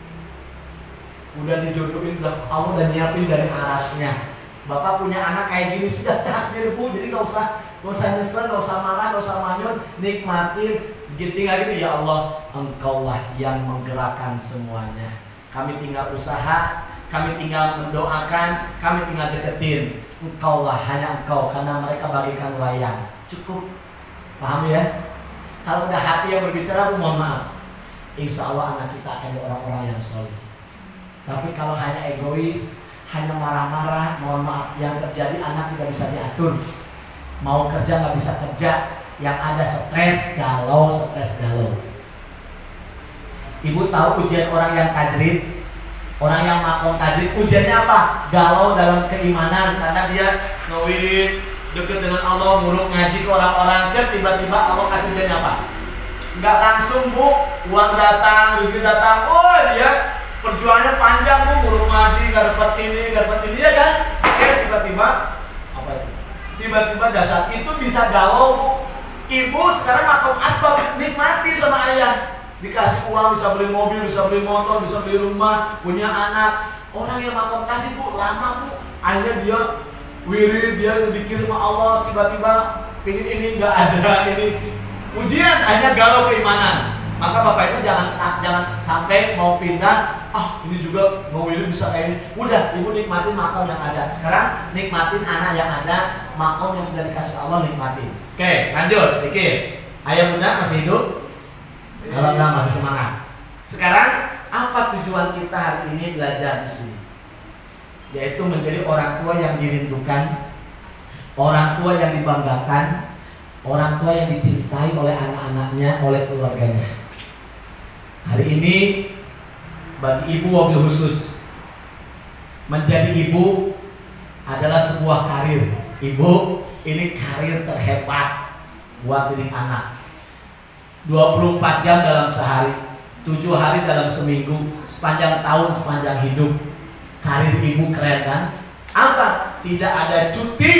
Udah dijodohin, udah Allah udah nyiapin dari arasnya. Bapak punya anak kayak gini sudah takdir Bu. Jadi gak usah, gak usah nyesel, gak usah marah, gak usah manyun. Nikmatin. Tinggal gitu ya Allah, Engkaulah yang menggerakkan semuanya. Kami tinggal usaha, kami tinggal mendoakan, kami tinggal deketin. Engkau lah, hanya engkau, karena mereka bagikan wayang. Cukup, paham ya? Kalau udah hati yang berbicara, aku mohon maaf, insya Allah anak kita akan jadi orang-orang yang soleh. Tapi kalau hanya egois, hanya marah-marah, mohon maaf, yang terjadi anak tidak bisa diatur. Mau kerja nggak bisa kerja, yang ada stres, galau, stres, galau. Ibu tahu ujian orang yang tajrid, orang yang makom tajrid, ujiannya apa? Galau dalam keimanan, karena dia ngewirid, deket dengan Allah, ngurung ngaji ke orang-orang, cek tiba-tiba Allah kasih ujiannya apa? Nggak langsung bu, uang datang, rezeki datang, oh dia perjuangannya panjang bu, ngurung ngaji, nggak dapat ini, nggak dapat ini, ya kan? Oke, tiba-tiba apa itu? Tiba-tiba dasar itu bisa galau bu. Ibu sekarang makom asbab, nikmati sama ayah. Dikasih uang bisa beli mobil, bisa beli motor, bisa beli rumah, punya anak. Orang yang makom tadi bu, lama bu, akhirnya dia wirid, dia dikir sama Allah, tiba-tiba pingin ini nggak ada, ini ujian, akhirnya galau keimanan. Maka bapak ibu jangan jangan sampai mau pindah, ah ini juga mau wirid bisa kayak ini. Udah, ibu nikmatin makom yang ada. Sekarang nikmatin anak yang ada, makom yang sudah dikasih Allah nikmatin. Oke, lanjut sedikit. Ayah bunda masih hidup? Kalau enggak masih semangat. Sekarang apa tujuan kita hari ini belajar di sini? Yaitu menjadi orang tua yang dirindukan, orang tua yang dibanggakan, orang tua yang dicintai oleh anak-anaknya, oleh keluarganya. Hari ini bagi ibu wabil khusus, menjadi ibu adalah sebuah karir. Ibu ini karir terhebat buat didik anak. dua puluh empat jam dalam sehari, tujuh hari dalam seminggu, sepanjang tahun, sepanjang hidup. Karir ibu keren kan? Apa? Tidak ada cuti.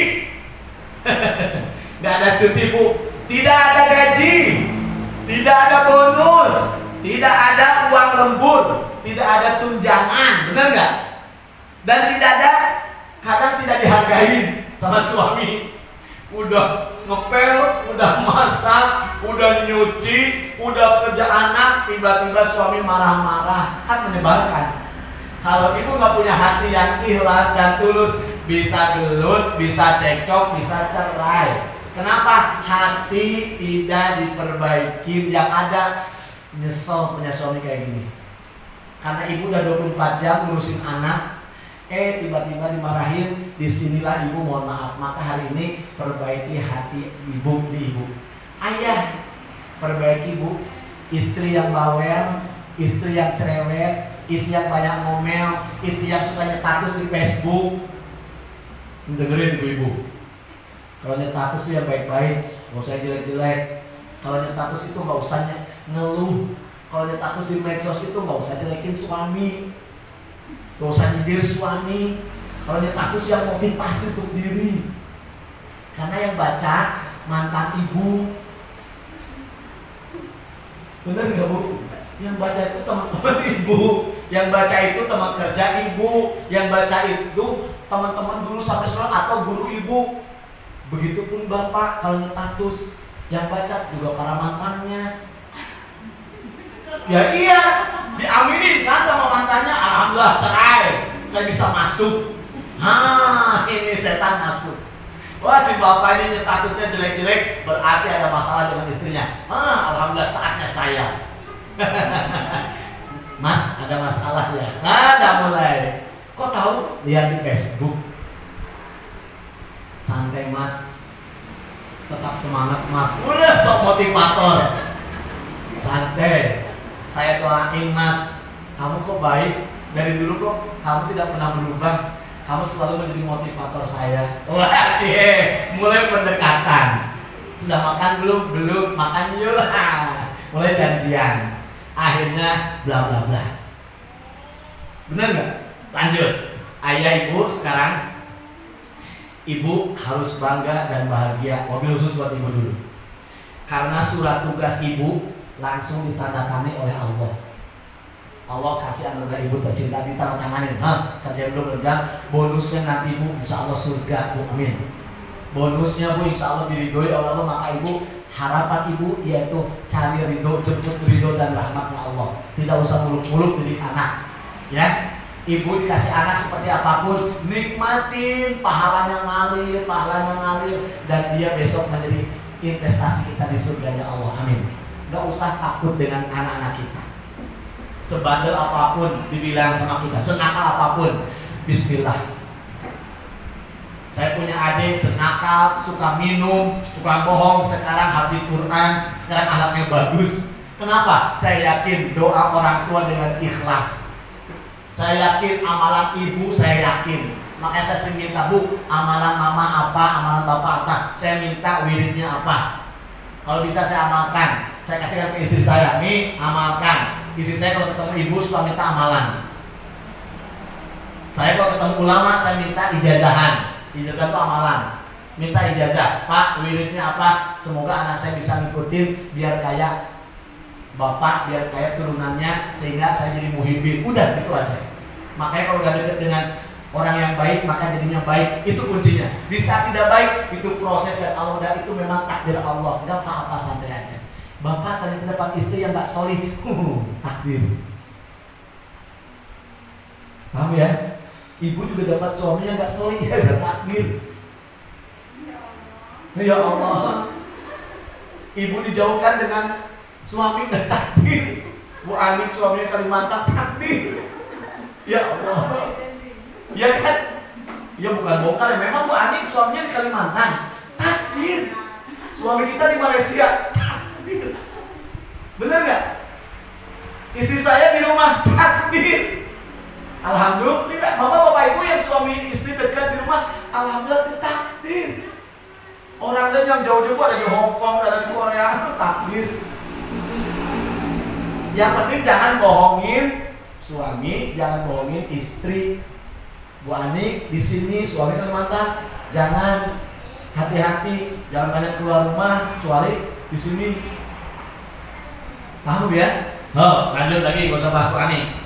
Tidak ada cuti bu. Tidak ada gaji. Tidak ada bonus. Tidak ada uang lembur. Tidak ada tunjangan. Benar nggak? Dan tidak ada, kadang tidak dihargai sama suami. Udah ngepel, udah masak, udah nyuci, udah kerja anak, tiba-tiba suami marah-marah, kan menyebalkan. Kalau ibu nggak punya hati yang ikhlas dan tulus, bisa gelut, bisa cekcok, bisa cerai. Kenapa? Hati tidak diperbaiki. Yang ada nyesel punya suami kayak gini. Karena ibu udah dua puluh empat jam ngurusin anak, eh tiba-tiba dimarahin, disinilah ibu mohon maaf. Maka hari ini perbaiki hati ibu di ibu. Ayah, perbaiki ibu. Istri yang bawel, istri yang cerewet, istri yang banyak ngomel, istri yang suka nyetatus di Facebook. Dengerin ibu-ibu. Kalau nyetatus itu yang baik-baik, nggak usah jelek-jelek. Kalau nyetatus itu nggak usah ngeluh. Kalau nyetatus di medsos itu nggak usah jelekin suami. Gak usah nyindir suami. Kalau nyetatus yang motivasi untuk diri. Karena yang baca mantan ibu. Bener gak bu? Yang baca itu teman-teman ibu. Yang baca itu teman kerja ibu. Yang baca itu teman-teman dulu sampai sekarang atau guru ibu. Begitupun bapak kalau nyetatus, yang baca juga para mantannya. Ya iya, diaminin kan sama mantannya, alhamdulillah cerai, saya bisa masuk. Hah, ini setan masuk. Wah si bapak ini nyetatusnya jelek-jelek, berarti ada masalah dengan istrinya. Ah, alhamdulillah saatnya saya. Mas, ada masalah ya? Nah, udah mulai. Kok tahu? Lihat di Facebook. Santai mas, tetap semangat mas. Udah sok motivator. Santai. Saya doain mas, kamu kok baik. Dari dulu kok kamu tidak pernah berubah. Kamu selalu menjadi motivator saya. Wah cie, mulai pendekatan. Sudah makan belum? Belum. Makan yuk lah. Mulai janjian. Akhirnya bla bla bla. Bener nggak? Lanjut. Ayah ibu sekarang, ibu harus bangga dan bahagia. Mobil khusus buat ibu dulu. Karena surat tugas ibu langsung ditandatangani oleh Allah. Allah kasih anugerah ibu tercinta, ditandatanganin. Hah, kerja dulu bergang. Bonusnya nanti ibu insya Allah surga bu, amin. Bonusnya bu insya Allah diridhoi oleh Allah. Maka ibu, harapan ibu yaitu cari ridho, jemput ridho dan rahmatnya Allah. Tidak usah muluk-muluk didik anak, ya. Ibu dikasih anak seperti apapun, nikmatin, pahalanya ngalir, pahalanya ngalir, dan dia besok menjadi investasi kita di surganya Allah. Amin. Gak usah takut dengan anak-anak kita. Sebandel apapun dibilang sama kita, senakal apapun, bismillah. Saya punya adik senakal, suka minum, tukang bohong, sekarang hafid Quran, sekarang akhlaknya bagus. Kenapa? Saya yakin doa orang tua dengan ikhlas. Saya yakin amalan ibu, saya yakin. Makanya saya sering minta, Bu, amalan mama apa, amalan bapak apa. Saya minta wiridnya apa. Kalau bisa saya amalkan, saya kasihkan ke istri saya, nih amalkan. Istri saya kalau ketemu ibu suka minta amalan. Saya kalau ketemu ulama, saya minta ijazahan. Ijazah itu amalan. Minta ijazah, Pak, wiridnya apa? Semoga anak saya bisa ngikutin biar kayak bapak, biar kayak turunannya, sehingga saya jadi muhibbin. Udah gitu aja. Makanya kalau udah deket dengan orang yang baik, maka jadinya baik. Itu kuncinya. Di saat tidak baik, itu proses dan Allah, dan itu memang takdir Allah. Enggak apa-apa, santai aja. Bapak tadi dapat istri yang gak solih, huh, takdir. Paham ya? Ibu juga dapat suami yang gak solih, ya udah takdir. Ya Allah. Ibu dijauhkan dengan suami dan takdir. Bu Anik suaminya Kalimantan, takdir. Ya Allah. Ya kan? Ya bukan bongkar ya. Memang Bu Anik suaminya di Kalimantan, takdir. Suami kita di Malaysia, takdir. Bener gak? Istri saya di rumah, takdir. Alhamdulillah. Bapak-bapak ibu yang suami istri dekat di rumah, alhamdulillah itu takdir. Orang lain yang jauh-jauh ada di Hong Kong, ada di Korea, takdir. Yang penting jangan bohongin suami, jangan bohongin istri. Bu Ani di sini suami Kalimantan, jangan, hati-hati, jangan banyak keluar rumah kecuali di sini. Paham ya? Oh, lanjut lagi, gak usah bahas Bu Ani.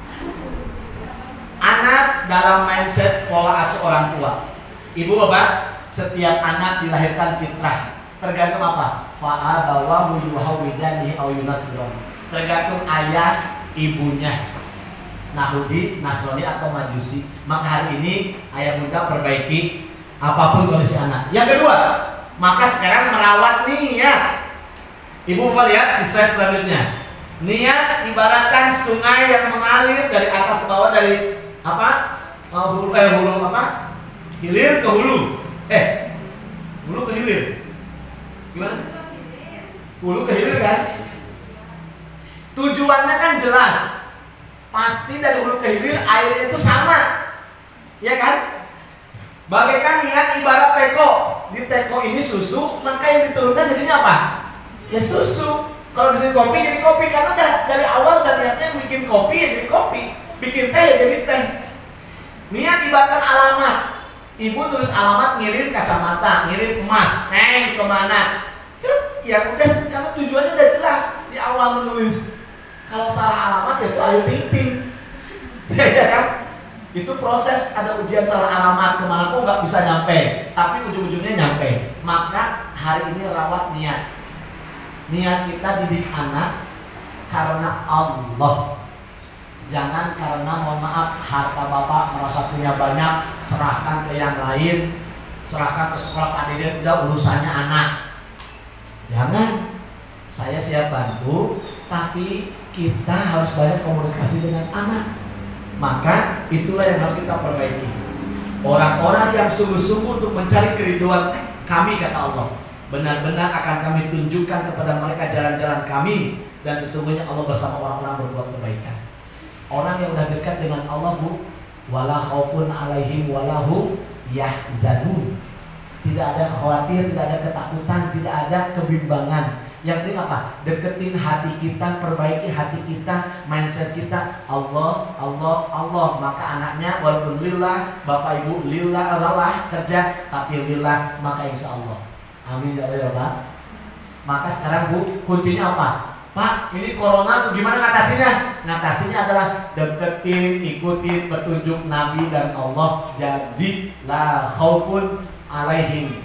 Anak dalam mindset pola asuh orang tua. Ibu bapak, setiap anak dilahirkan fitrah. Tergantung apa? Fa'a bawahu yuhawidani au yunasron. Tergantung ayah ibunya, Nahudi, Nasrani atau Majusi. Maka hari ini ayah bunda perbaiki apapun kondisi anak. Yang kedua, maka sekarang merawat niat. Ibu bapak lihat di slide selanjutnya. Niat ibaratkan sungai yang mengalir dari atas ke bawah, dari apa? Uh, hulu, eh, hulu apa? Hilir ke hulu. Eh, hulu ke hilir. Gimana sih? Hulu ke hilir kan? Tujuannya kan jelas. Pasti dari hulu ke hilir airnya itu sama. Ya kan? Bagaikan niat ibarat teko. Di teko ini susu, maka yang diturunkan jadinya apa? Ya susu. Kalau di sini kopi jadi kopi, karena udah dari awal dan niatnya bikin kopi ya jadi kopi, bikin teh ya jadi teh. Niat ibaratkan alamat. Ibu tulis alamat ngirim kacamata, ngirim emas, neng kemana? Cut, ya udah, karena tujuannya udah jelas di awal menulis. Kalau salah alamat ya itu ayo ting ting. Ya kan? Itu proses, ada ujian salah alamat kemana kok nggak bisa nyampe, tapi ujung-ujungnya nyampe. Maka hari ini rawat niat. Niat kita didik anak karena Allah. Jangan karena mohon maaf harta bapak merasa punya banyak, serahkan ke yang lain, serahkan ke sekolah Pak Dede, udah urusannya anak. Jangan. Saya siap bantu, tapi kita harus banyak komunikasi dengan anak. Maka itulah yang harus kita perbaiki. Orang-orang yang sungguh-sungguh untuk mencari keriduan kami, kata Allah, benar-benar akan kami tunjukkan kepada mereka jalan-jalan kami, dan sesungguhnya Allah bersama orang-orang berbuat kebaikan. Orang yang udah dekat dengan Allah, Bu, wala khaufun alaihim walahum yahzanun. Tidak ada khawatir, tidak ada ketakutan, tidak ada kebimbangan. Yang penting apa? Deketin hati kita, perbaiki hati kita, mindset kita. Allah, Allah, Allah. Maka anaknya walaupun lillah, bapak ibu lillah, Allah kerja, tapi lillah, maka insya Allah. Amin ya Allah ya Pak. Maka sekarang Bu, kuncinya apa? Pak, ini corona tuh gimana ngatasinya? Ngatasinya adalah deketin, ikutin petunjuk Nabi dan Allah. Jadi la khaufun alaihim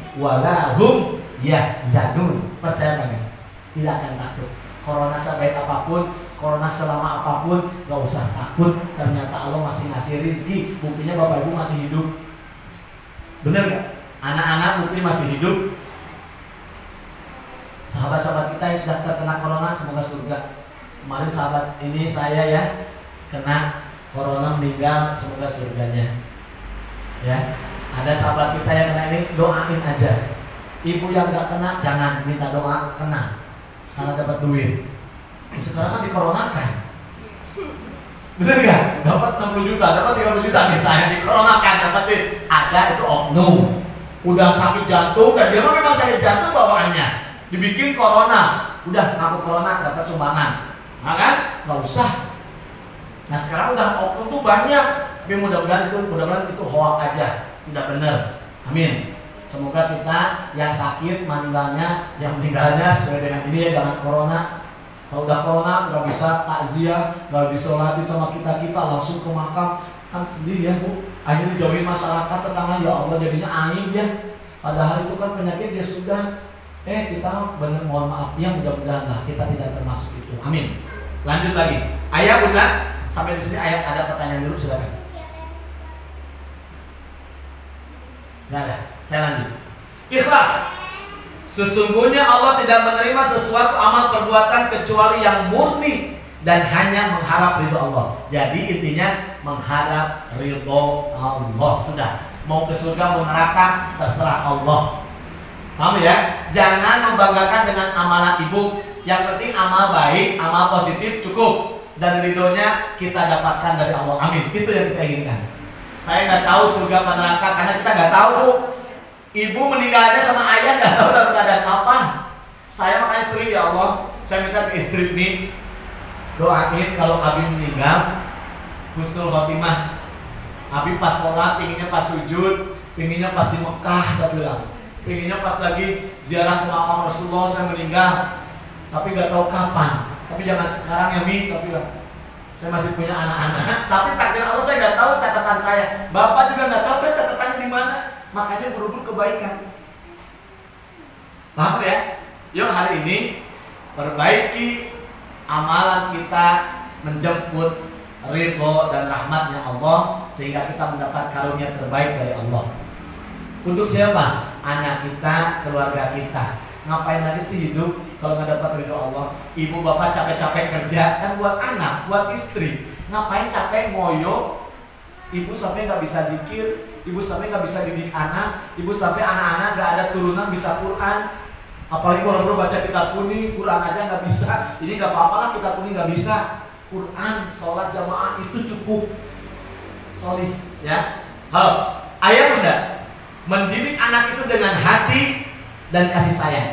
walahum yahzanun. Percaya banget, tidak akan takut. Corona sebaik apapun, corona selama apapun, gak usah takut. Ternyata Allah masih ngasih rezeki. Buktinya bapak ibu masih hidup. Bener gak? Anak-anak bukti masih hidup. Sahabat-sahabat kita yang sudah terkena corona semoga surga. Kemarin sahabat ini saya ya kena corona meninggal, semoga surganya. Ya, ada sahabat kita yang kena ini, doain aja. Ibu yang gak kena jangan minta doa kena, karena dapat duit. Sekarang kan dikoronakan. Bener gak? Dapat enam puluh juta, dapat tiga puluh juta nih saya dikoronakan, dapat duit. Ada itu oknum. Udah sakit jantung dan dia memang sakit jantung bawaannya. Dibikin corona, udah aku corona dapat sumbangan. Nah kan? Gak usah. Nah sekarang udah oknum tuh banyak. Tapi mudah-mudahan itu mudah-mudahan itu hoax aja, tidak benar. Amin. Semoga kita yang sakit meninggalnya, yang meninggalnya sesuai dengan ini ya, jangan corona. Kalau udah corona nggak bisa takziah, nggak disolatin sama kita kita langsung ke makam, kan sedih ya bu. Akhirnya jauhin masyarakat tetangga, ya Allah jadinya aib ya. Padahal itu kan penyakit ya sudah. Eh kita benar mohon maaf ya, mudah-mudahan lah kita tidak termasuk itu. Amin. Lanjut lagi. Ayah bunda sampai di sini ayat ada pertanyaan dulu silakan. Nggak ada. Saya lanjut. Ikhlas. Sesungguhnya Allah tidak menerima sesuatu amal perbuatan kecuali yang murni dan hanya mengharap ridho Allah. Jadi intinya mengharap ridho Allah. Sudah. Mau ke surga mau neraka terserah Allah. Paham ya? Jangan membanggakan dengan amalan ibu. Yang penting amal baik, amal positif cukup. Dan ridhonya kita dapatkan dari Allah. Amin. Itu yang kita inginkan. Saya nggak tahu surga atau neraka karena kita nggak tahu. Ibu meninggalnya sama ayah nggak tahu dalam keadaan apa. Saya makanya sering ya Allah, saya minta ke istri ini doain kalau Abi meninggal husnul khotimah. Abi pas sholat, pinginnya pas sujud, pinginnya pas di Mekah, tak bilang. Pinginnya pas lagi ziarah ke makam Rasulullah saya meninggal, tapi nggak tahu kapan. Tapi jangan sekarang ya Mi, tak bilang. Saya masih punya anak-anak, tapi takdir Allah saya nggak tahu catatan saya. Bapak juga nggak tahu kan catatannya di mana. Makanya buru-buru kebaikan. Paham ya? Yuk hari ini perbaiki amalan kita menjemput ridho dan rahmatnya Allah sehingga kita mendapat karunia terbaik dari Allah. Untuk siapa? Anak kita, keluarga kita. Ngapain lagi sih hidup kalau nggak dapat ridho Allah? Ibu bapak capek-capek kerja kan buat anak, buat istri. Ngapain capek ngoyo? Ibu sampai nggak bisa zikir, ibu sampai nggak bisa didik anak, ibu sampai anak-anak nggak ada turunan bisa Quran. Apalagi kalau baru baca kitab kuning, Quran aja nggak bisa. Ini nggak apa-apa lah kitab kuning nggak bisa. Quran, sholat jamaah itu cukup. Solih, ya. Halo, ayah bunda, mendidik anak itu dengan hati dan kasih sayang.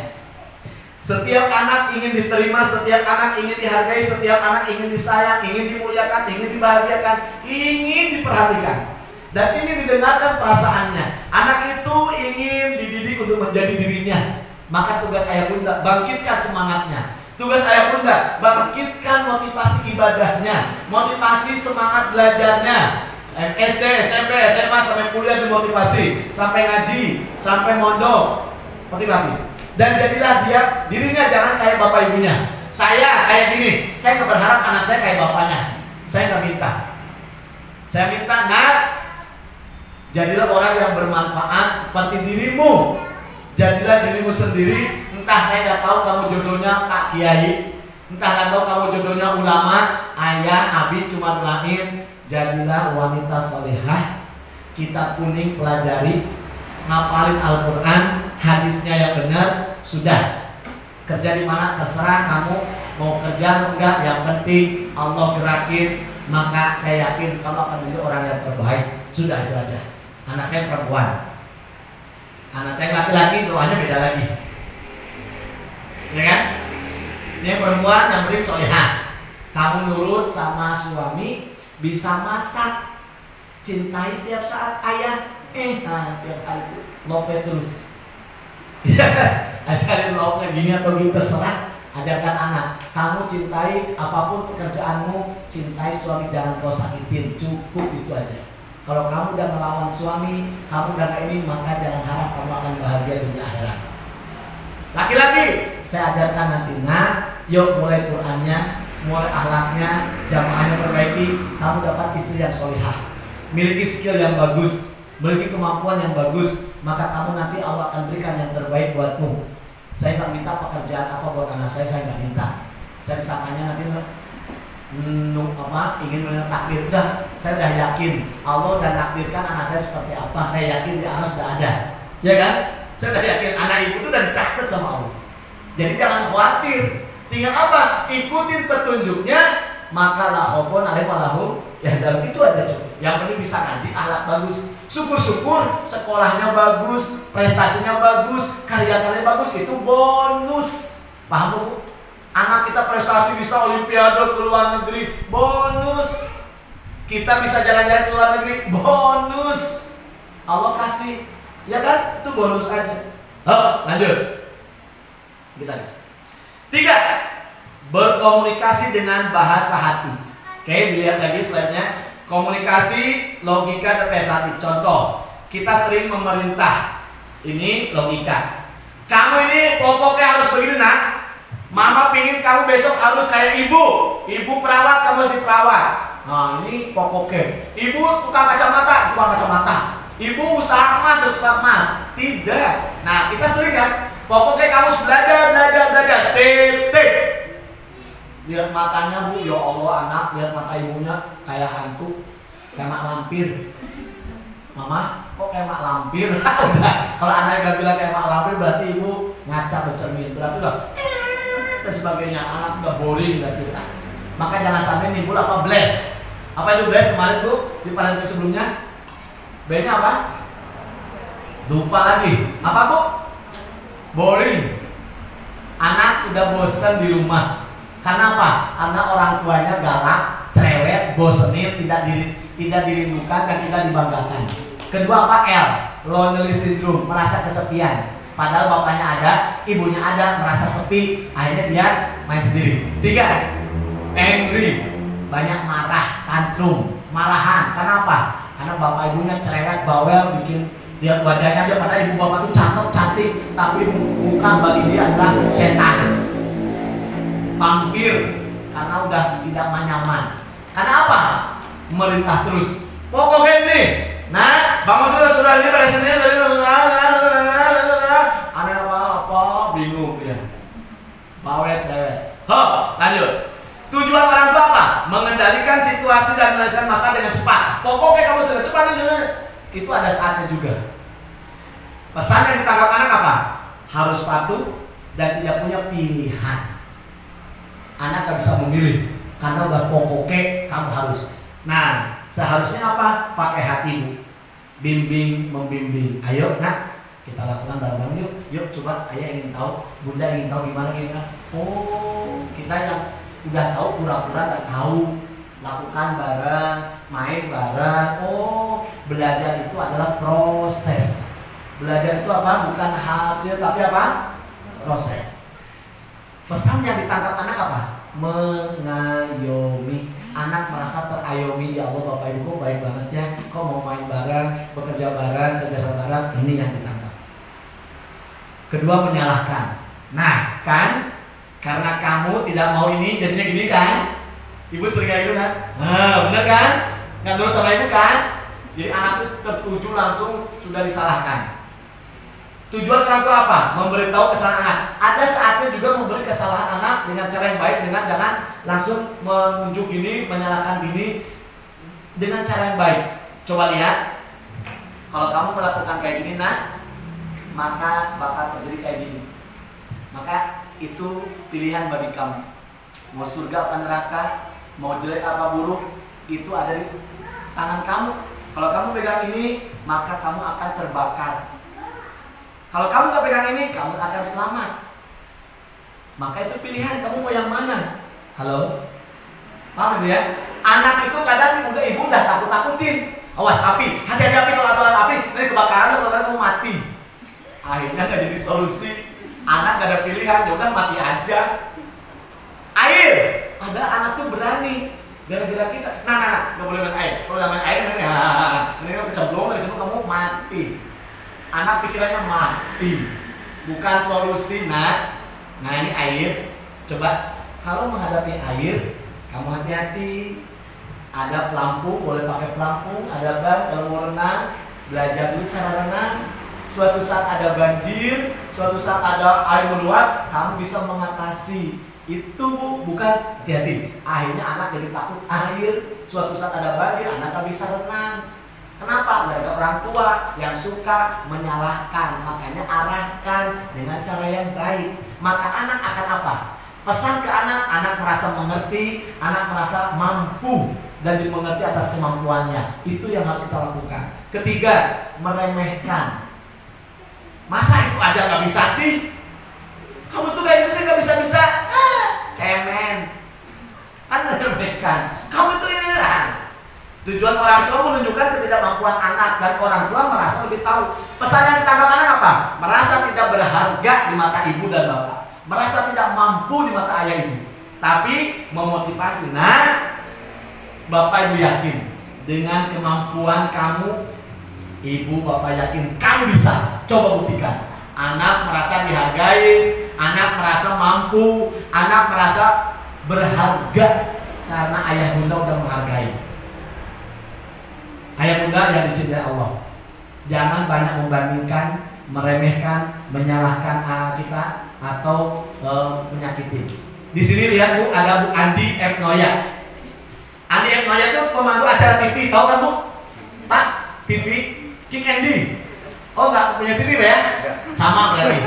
Setiap anak ingin diterima, setiap anak ingin dihargai, setiap anak ingin disayang, ingin dimuliakan, ingin dibahagiakan, ingin diperhatikan, dan ingin didengarkan perasaannya. Anak itu ingin dididik untuk menjadi dirinya. Maka tugas ayah bunda bangkitkan semangatnya. Tugas ayah bunda bangkitkan motivasi ibadahnya, motivasi semangat belajarnya. S D, S M P, S M A sampai kuliah dimotivasi, sampai ngaji, sampai mondok, motivasi. Dan jadilah dia dirinya, jangan kayak bapak ibunya. Saya kayak gini, saya nggak berharap anak saya kayak bapaknya. Saya nggak minta. Saya minta nak, jadilah orang yang bermanfaat seperti dirimu. Jadilah dirimu sendiri. Entah saya nggak tahu kamu jodohnya Pak Kiai, entah nggak tahu kamu jodohnya ulama, ayah, abi cuma doain. Jadilah wanita solehah. Kitab kuning pelajari, ngapalin Al-Quran, hadisnya yang benar, sudah. Kerja di mana terserah kamu mau kerja atau enggak, yang penting Allah gerakin, maka saya yakin kamu akan menjadi orang yang terbaik. Sudah itu aja. Anak saya perempuan, anak saya laki-laki, doanya beda lagi, ya kan? Ini perempuan yang penting solehah. Kamu nurut sama suami, bisa masak, cintai setiap saat ayah. Eh, nah tiap hari lope terus. Ajarin lope gini atau gitu terserah. Ajarkan anak, kamu cintai apapun pekerjaanmu, cintai suami, jangan kau sakitin. Cukup itu aja. Kalau kamu udah melawan suami, kamu udah gak ini, maka jangan harap kamu akan bahagia dunia akhirat. Laki-laki, saya ajarkan nanti, nah, yuk mulai Qurannya, mulai akhlaknya, jamaahnya perbaiki, kamu dapat istri yang solihah, miliki skill yang bagus, memiliki kemampuan yang bagus, maka kamu nanti Allah akan berikan yang terbaik buatmu. Saya nggak minta pekerjaan apa buat anak saya, saya nggak minta. Saya disangkanya nanti hmm, apa ingin melihat takdir, udah saya udah yakin Allah udah nakdirkan anak saya seperti apa, saya yakin di anak sudah ada, ya kan? Saya udah yakin anak ibu itu udah dicatat sama Allah. Jadi jangan khawatir, tinggal apa? Ikutin petunjuknya, maka la khaufun alaihim wa lahum yahzanun. Itu aja cukup. Yang penting bisa ngaji, akhlak bagus. Syukur-syukur sekolahnya bagus, prestasinya bagus, karya-karya bagus, itu bonus. Paham Bu? Anak kita prestasi bisa olimpiade ke luar negeri, bonus. Kita bisa jalan-jalan ke luar negeri, bonus. Allah kasih, ya kan? Itu bonus aja. Oh, lanjut. Kita lihat. Tiga, berkomunikasi dengan bahasa hati. Oke, dilihat lagi slide-nya. Komunikasi, logika, dan bahasa hati. Contoh, kita sering memerintah. Ini logika. Kamu ini pokoknya harus begini nak. Mama pingin kamu besok harus kayak ibu. Ibu perawat, kamu harus diperawat. Nah ini pokoknya. Ibu tukang kacamata, tukang kacamata. Ibu usaha emas, usaha emas. Tidak. Nah kita sering kan. Pokoknya kamu harus belajar, belajar, belajar. Titik. Lihat matanya Bu, ya Allah anak, lihat mata ibunya kayak hantu, kayak mak lampir. Mama, kok kayak mak lampir? Kalau anak gak bilang kayak mak lampir, berarti ibu ngaca bercermin. Berarti udah dan sebagainya, anak sudah boring dan kita. Maka jangan sampai nimbul apa bless. Apa itu bless kemarin Bu di parenting sebelumnya? B-nya apa? Lupa lagi. Apa Bu? Boring. Anak udah bosan di rumah. Karena apa? Karena orang tuanya galak, cerewet, bosenin, tidak diri, tidak dirindukan dan tidak dibanggakan. Kedua apa? L, lonely syndrome, merasa kesepian. Padahal bapaknya ada, ibunya ada, merasa sepi, akhirnya dia main sendiri. Tiga, angry, banyak marah, tantrum, marahan. Kenapa? Karena bapak ibunya cerewet, bawel, bikin dia wajahnya dia pada ibu bapak itu cakep, cantik, tapi muka bagi dia adalah setan. Vampir, karena udah tidak nyaman. Karena apa? Merintah terus. Pokoknya ini, nah bangun terus sudah ini pada sini dari aneh apa apa bingung dia. Bawel cewek. Ho, lanjut. Tujuan orang tua apa? Mengendalikan situasi dan menyelesaikan masalah dengan cepat. Pokoknya kamu sudah cepat ini. Itu ada saatnya juga. Pesan yang ditangkap anak apa? Harus patuh dan tidak punya pilihan. Anak gak bisa memilih karena udah pokoknya kamu harus. Nah, seharusnya apa? Pakai hatimu. Bimbing, membimbing. Ayo nak, kita lakukan bareng-bareng yuk. Yuk coba, ayah ingin tahu, bunda ingin tahu gimana gimana. Oh, kita yang udah tahu pura-pura gak tahu. Lakukan bareng, main bareng. Oh, belajar itu adalah proses. Belajar itu apa? Bukan hasil tapi apa? Proses. Pesan yang ditangkap anak apa? Mengayomi. Anak merasa terayomi, ya Allah bapak ibu kok baik banget ya. Kok mau main bareng, bekerja bareng, kerja bareng. Ini yang ditangkap. Kedua, menyalahkan. Nah kan, karena kamu tidak mau ini jadinya gini kan. Ibu sering kayak gitu kan? Nah bener kan? Nggak nurut sama ibu kan? Jadi anak itu tertuju langsung sudah disalahkan. Tujuan orang tua apa? Memberitahu kesalahan anak. Ada saatnya juga memberi kesalahan anak dengan cara yang baik, dengan jangan langsung menunjuk gini, menyalahkan gini, dengan cara yang baik. Coba lihat, kalau kamu melakukan kayak gini nak, maka bakal terjadi kayak gini. Maka itu pilihan bagi kamu. Mau surga apa neraka, mau jelek apa buruk, itu ada di tangan kamu. Kalau kamu pegang ini, maka kamu akan terbakar. Kalau kamu gak pegang ini, kamu akan selamat. Maka itu pilihan, kamu mau yang mana? Halo? Paham ya? Anak itu kadang udah ibu udah takut-takutin. Awas api, hati-hati api, kalau ada api, nanti kebakaran atau kamu mati. Akhirnya gak jadi solusi. Anak gak ada pilihan, ya udah mati aja. Air, padahal anak tuh berani. Gara-gara kita, nah nah nah, gak boleh main air. Kalau udah main air, nanti nah, ini kecemplung, kecemplung kamu mati. Anak pikirannya mati, bukan solusi nak. Nah ini air, coba Kalau menghadapi air, kamu hati-hati. Ada pelampung, boleh pakai pelampung. Ada ban, kalau mau renang, belajar dulu cara renang. Suatu saat ada banjir, suatu saat ada air meluap, kamu bisa mengatasi. Itu Bu, bukan hati-hati. Akhirnya anak jadi takut air. Suatu saat ada banjir, anak gak bisa renang. Kenapa? Gara-gara orang tua yang suka menyalahkan. Makanya arahkan dengan cara yang baik. Maka anak akan apa? Pesan ke anak, anak merasa mengerti, anak merasa mampu dan dimengerti atas kemampuannya. Itu yang harus kita lakukan. Ketiga, meremehkan. Masa itu aja gak bisa sih? Kamu tuh kayak gitu sih gak bisa-bisa. Ah, cemen. Kan meremehkan. Kamu tuh ini lah. Tujuan orang tua menunjukkan ketidakmampuan anak dan orang tua merasa lebih tahu. Pesan yang ditangkap anak apa? Merasa tidak berharga di mata ibu dan bapak. Merasa tidak mampu di mata ayah ibu. Tapi memotivasi. Nah, bapak ibu yakin dengan kemampuan kamu, ibu bapak yakin kamu bisa. Coba buktikan. Anak merasa dihargai, anak merasa mampu, anak merasa berharga karena ayah bunda udah menghargai. Ayah bunda yang dicintai Allah, jangan banyak membandingkan, meremehkan, menyalahkan anak kita atau e, menyakiti. Di sini lihat Bu, ada Bu Andi M. Noya. Andi M. Noya itu pemandu acara T V, tahu kan Bu? Pak, T V King Andy. Oh nggak punya T V ya? Sama berarti.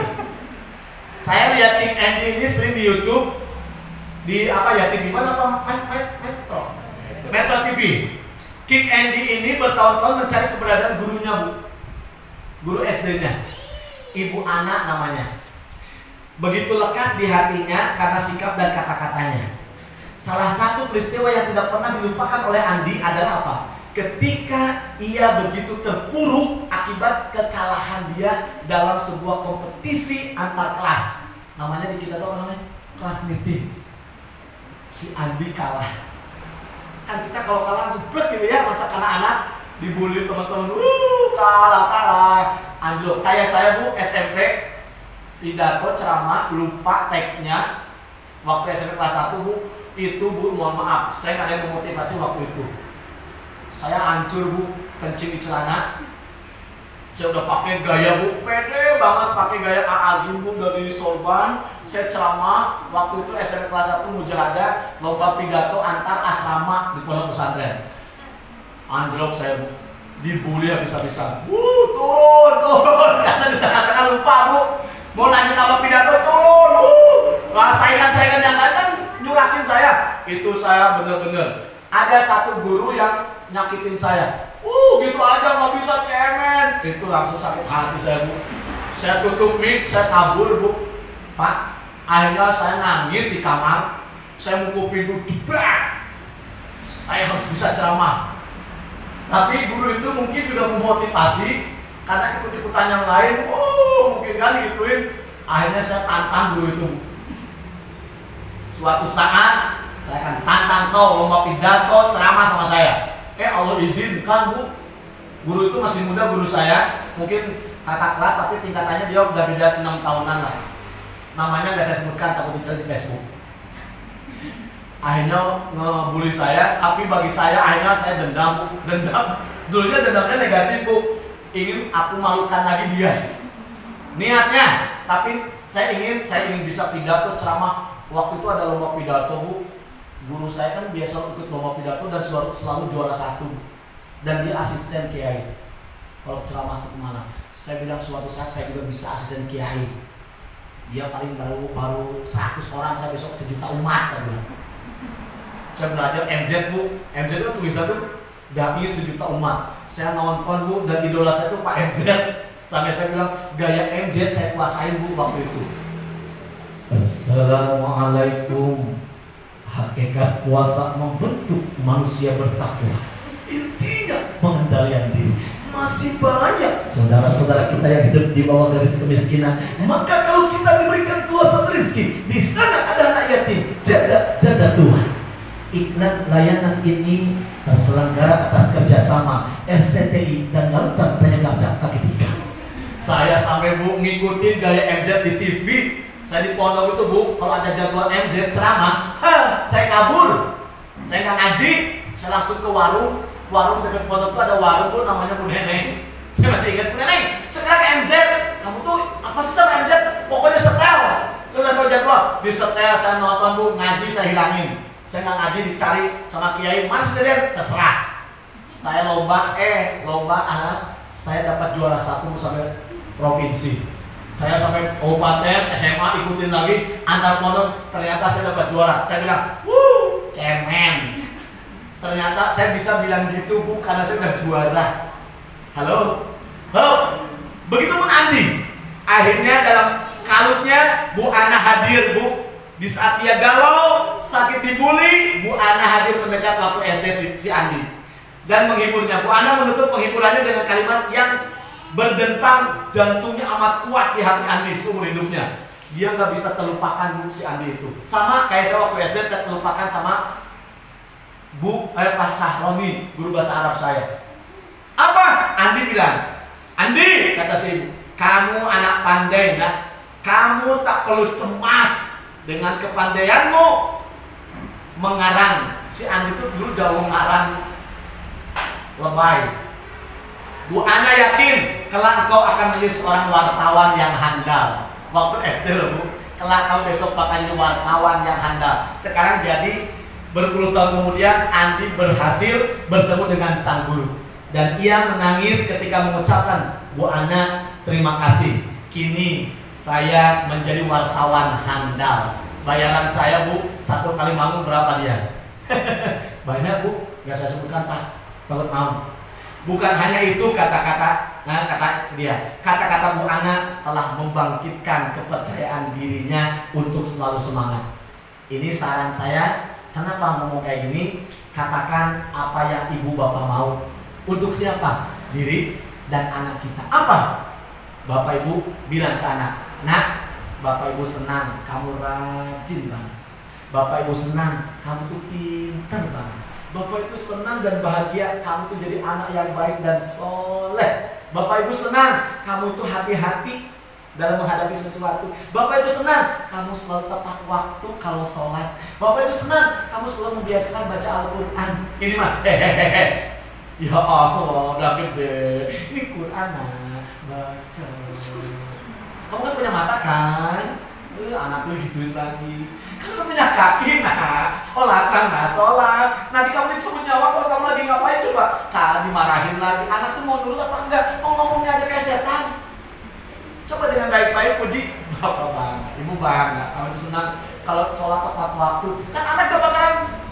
Saya lihat King Andy ini sering di YouTube, di apa ya T V mana apa? Metro, Metro T V. King Andy ini bertahun-tahun mencari keberadaan gurunya Bu, guru S D-nya, Ibu Ana namanya. Begitu lekat di hatinya karena sikap dan kata-katanya. Salah satu peristiwa yang tidak pernah dilupakan oleh Andi adalah apa? Ketika ia begitu terpuruk akibat kekalahan dia dalam sebuah kompetisi antar kelas. Namanya di kita tuh apa namanya? Kelas meeting. Si Andi kalah. Kan kita kalau kalah langsung brek gitu ya, masa karena anak dibully teman-teman, uh kalah kalah, anjlok. Kayak saya Bu S M P pidato ceramah lupa teksnya waktu S M P kelas satu Bu, itu Bu mohon maaf, saya nggak ada yang memotivasi waktu itu. Saya hancur Bu, kencing di celana. Saya udah pakai gaya Bu, pede banget pakai gaya A A G Bu dari sorban. Saya ceramah waktu itu S M P kelas satu mujahadah lomba pidato antar asrama di pondok pesantren. Anjlok saya Bu, dibully habis-habisan. Wuh turun turun karena di tengah-tengah lupa Bu. Mau lanjut apa pidato turun. Wuh, nah, saingan-saingan yang lain kan nyurakin saya. Itu saya bener-bener. Ada satu guru yang nyakitin saya. Uh gitu aja nggak bisa cemen. Itu langsung sakit hati saya Bu. Saya tutup mic, saya kabur Bu. Pak, akhirnya saya nangis di kamar. Saya mukul pintu, jebrak. Saya harus bisa ceramah. Tapi guru itu mungkin juga memotivasi karena ikut-ikutan yang lain. Oh mungkin kan digituin. Akhirnya saya tantang guru itu. Suatu saat saya akan tantang kau lomba pidato ceramah sama saya. Eh Allah izinkan Bu. Guru itu masih muda guru saya, mungkin kakak kelas tapi tingkatannya dia udah beda enam tahunan lah. Namanya gak saya sebutkan, takut dicari di Facebook. Akhirnya ngebully saya, tapi bagi saya akhirnya saya dendam Bu. Dendam, dulunya dendamnya negatif Bu. Ingin aku malukan lagi dia. Niatnya, tapi saya ingin saya ingin bisa pidato ceramah. Waktu itu ada lomba pidato Bu. Guru saya kan biasa ikut lomba pidato dan selalu, selalu juara satu. Dan dia asisten kiai. Kalau ceramah itu kemana? Saya bilang suatu saat saya juga bisa asisten kiai. Dia paling baru baru seratus orang, saya besok sejuta umat. Kan, saya belajar M Z Bu. M Z itu tulisan tuh dami sejuta umat. Saya nonton Bu dan idola saya tuh Pak M Z. Sampai saya bilang gaya M Z saya kuasain Bu waktu itu. Assalamualaikum. Hakikat puasa membentuk manusia bertakwa. Intinya pengendalian diri. Masih banyak saudara-saudara kita yang hidup di bawah garis kemiskinan. Maka kalau kita diberikan kuasa rezeki, di sana ada anak yatim, jaga jaga Tuhan. Iklan layanan ini terselenggara atas kerjasama R C T I dan Larutan Penyangga Kaki Tiga. Saya sampai Bu ngikutin gaya M Z di T V. Saya di pondok itu Bu, kalau ada jadwal M Z ceramah, ha, saya kabur. Saya nggak ngaji, saya langsung ke warung. Warung dekat pondok itu ada warung Bu, namanya Bu Neneng. Saya masih ingat, Bu Neneng, sekarang M Z. Kamu tuh apa sih sama M Z? Pokoknya setel. Sudah tahu jadwal, di setel saya nonton Bu, ngaji saya hilangin. Saya nggak ngaji dicari sama kiai, mana sekalian? Terserah. Saya lomba, eh lomba anak, saya dapat juara satu sampai provinsi. Saya sampai kabupaten, S M A ikutin lagi, antar pondok, ternyata saya dapat juara. Saya bilang, wuh, cemen. Ternyata saya bisa bilang gitu Bu, karena saya udah juara. Halo, halo. Begitupun Andi. Akhirnya dalam kalutnya Bu Ana hadir Bu. Di saat dia galau, sakit dibully, Bu Ana hadir mendekat waktu S D si, si Andi dan menghiburnya. Bu Ana menutup penghiburannya dengan kalimat yang berdentang, jantungnya amat kuat di hati Andi seumur hidupnya. Dia nggak bisa terlupakan Bu si Andi itu. Sama kayak saya waktu S D terlupakan sama Bu eh, Pak Sahroni, guru bahasa Arab saya. Apa? Andi bilang, Andi, kata si ibu, kamu anak pandai nak, kamu tak perlu cemas dengan kepandaianmu mengarang. Si Andi itu dulu jauh mengarang lebay. Bu Ana yakin kelak kau akan menjadi seorang wartawan yang handal. Waktu S D loh Bu, kelak kau besok bakal jadi wartawan yang handal. Sekarang jadi berpuluh tahun kemudian Andi berhasil bertemu dengan sang guru dan ia menangis ketika mengucapkan, Bu Ana terima kasih. Kini saya menjadi wartawan handal. Bayaran saya Bu satu kali manggung berapa dia? Banyak Bu, nggak saya sebutkan Pak, takut mau. Bukan hanya itu kata-kata, nah kata dia, kata-kata Bu Ana telah membangkitkan kepercayaan dirinya untuk selalu semangat. Ini saran saya, kenapa ngomong kayak gini? Katakan apa yang ibu bapak mau. Untuk siapa? Diri dan anak kita. Apa? Bapak ibu bilang ke anak, nak, bapak ibu senang kamu rajin banget. Bapak ibu senang kamu tuh pintar banget. Bapak Ibu senang dan bahagia kamu tuh jadi anak yang baik dan soleh. Bapak Ibu senang kamu tuh hati-hati dalam menghadapi sesuatu. Bapak Ibu senang kamu selalu tepat waktu kalau sholat. Bapak Ibu senang kamu selalu membiasakan baca Al-Quran. Ini mah hehehe. Ya Allah, udah gede. Ini Quran nah, baca. Kamu kan punya mata kan? Eh, anak lu gituin lagi. Kamu punya kaki, nah, sholatan, nah, sholat. Nanti kamu dicabut nyawa kalau kamu lagi ngapain coba? Cara dimarahin lagi. Anak tuh mau nurut apa enggak? Mau ngomongnya aja kayak setan. Coba dengan baik-baik puji bapak bangga, ibu bangga. Kamu senang kalau sholat tepat waktu. Kan anak gak bakalan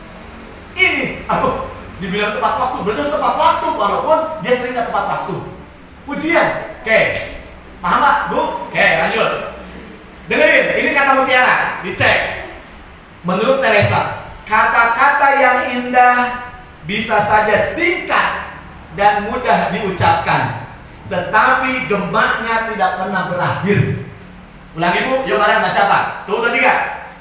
ini. Aduh, dibilang tepat waktu, berarti tepat waktu. Walaupun dia sering gak tepat waktu. Pujian, oke. Paham gak, Bu? Oke, lanjut. Dengerin, ini kata Mutiara, dicek. Menurut Teresa, kata-kata yang indah bisa saja singkat dan mudah diucapkan, tetapi gemaknya tidak pernah berakhir. Ulangi Bu, yuk bareng baca apa? Tuh tiga.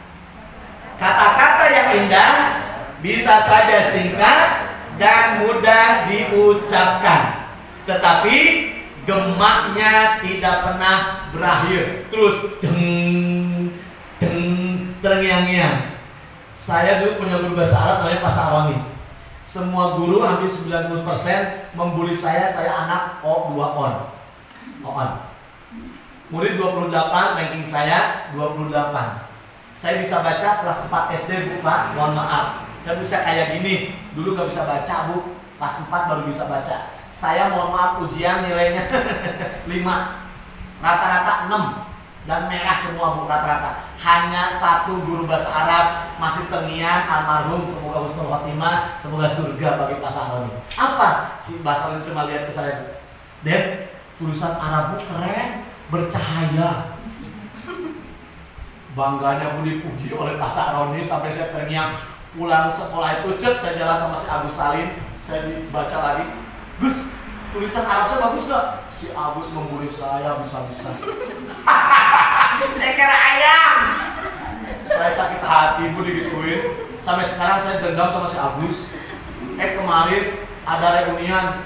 Kata-kata yang indah bisa saja singkat dan mudah diucapkan, tetapi gemaknya tidak pernah berakhir. Terus deng deng terngiang-ngiang. Saya dulu punya guru bahasa Arab namanya Pak Saroni. Semua guru hampir sembilan puluh persen membuli saya, saya anak O dua on. On. Murid dua puluh delapan, ranking saya dua puluh delapan. Saya bisa baca kelas empat S D Bu Pak, mohon maaf. Saya bisa kayak gini, dulu gak bisa baca Bu, kelas empat baru bisa baca. Saya mohon maaf ujian nilainya lima, rata-rata enam. Dan merah semua Bu rata-rata. Hanya satu guru bahasa Arab masih terngiang, almarhum, semoga husnul khotimah, semoga surga bagi Pak Saroni. Apa? Si bahasa Arab cuma lihat ke saya, dan tulisan Arabmu keren, bercahaya. Bangganya Bu dipuji oleh Pak Saroni sampai saya terngiang. Pulang sekolah itu cet, saya jalan sama si Agus Salim, saya dibaca lagi, Gus, tulisan Arab saya bagus gak? Si Agus membuli saya bisa-bisa. Saya kira ayam. Saya sakit hati Bu digituin. Sampai sekarang saya dendam sama si Agus. Eh kemarin ada reunian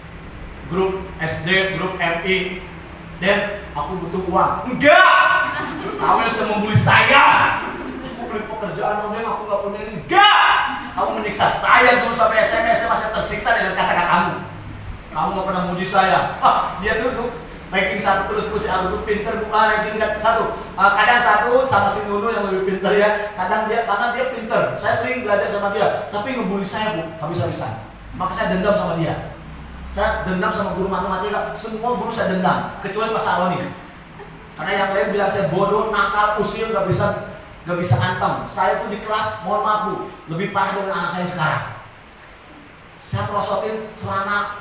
grup S D, grup M I, dan aku butuh uang. Enggak. Kamu yang sudah membuli saya. Aku beli pekerjaan dong, aku gak punya ini. Enggak! Kamu menyiksa saya dulu sampai S M S, saya masih tersiksa dengan kata-katamu. Kamu gak pernah muji saya. Ah, dia duduk ranking satu terus terus aku tuh pinter, ah, ranking satu. Ah, kadang satu sama si Nunu yang lebih pinter ya. Kadang dia, karena dia pinter. Saya sering belajar sama dia, tapi ngebully saya bu, habis-habisan. Maka saya dendam sama dia. Saya dendam sama guru matematika. Semua guru saya dendam, kecuali Pak Saroni. Karena yang lain bilang saya bodoh, nakal, usil, gak bisa, gak bisa antem. Saya tuh di kelas, mohon maaf bu, lebih parah dengan anak saya sekarang. Saya prosotin celana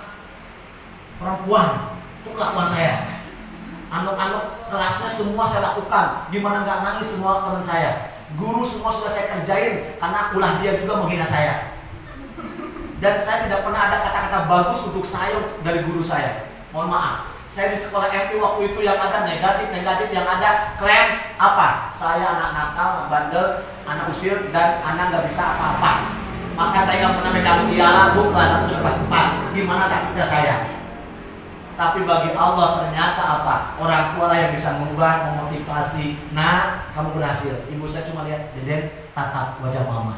perempuan, itu kelakuan saya. Anak-anak kelasnya semua saya lakukan. Gimana nggak nangis semua teman saya. Guru semua sudah saya kerjain karena ulah dia juga menghina saya. Dan saya tidak pernah ada kata-kata bagus untuk saya dari guru saya. Mohon maaf. Saya di sekolah M P waktu itu yang ada negatif-negatif, yang ada klaim apa? Saya anak nakal, anak bandel, anak usir, dan anak nggak bisa apa-apa. Maka saya nggak pernah megang piala bu kelas satu kelas empat. Gimana sakitnya saya? Tapi bagi Allah ternyata apa? Orang tua lah yang bisa mengubah, memotivasi. Nah, kamu berhasil. Ibu saya cuma lihat, Deden, tatap wajah mama.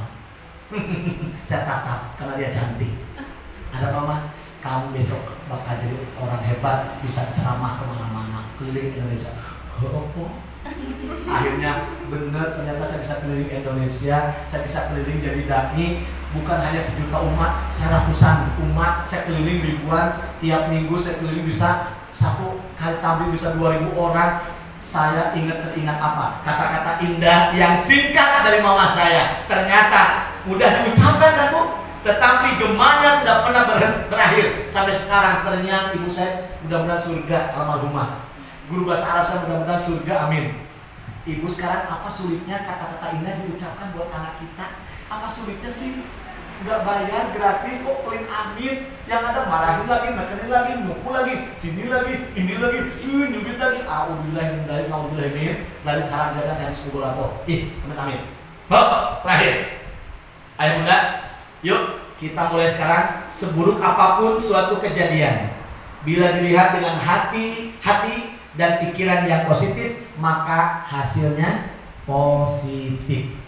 Saya tatap karena dia cantik. Ada mama, kamu besok bakal jadi orang hebat, bisa ceramah kemana-mana, keliling Indonesia. Oh, akhirnya benar, ternyata saya bisa keliling Indonesia, saya bisa keliling jadi dai. Bukan hanya sejuta umat, saya ratusan umat, saya keliling ribuan. Tiap minggu saya keliling bisa satu kali tabligh bisa dua ribu orang. Saya ingat teringat apa? Kata-kata indah yang singkat dari mama saya. Ternyata mudah diucapkan kan bu, tetapi gemanya tidak pernah ber- berakhir sampai sekarang. Ternyata ibu saya mudah-mudahan surga almarhumah. Guru bahasa Arab saya mudah-mudahan surga, amin. Ibu sekarang apa sulitnya kata-kata indah diucapkan buat anak kita? Apa sulitnya sih? Nggak bayar, gratis kok, clean amin. Yang ada marahin lagi, nekenin lagi, mukul lagi, sini lagi, ini lagi, cuy, nyubit lagi. A'udzubillahi min a'udzubillahi min dari haram jalan yang sepuluh. Ih, amin amin. Hop, terakhir. Ayo bunda, yuk kita mulai sekarang. Seburuk apapun suatu kejadian, bila dilihat dengan hati, hati dan pikiran yang positif, maka hasilnya positif.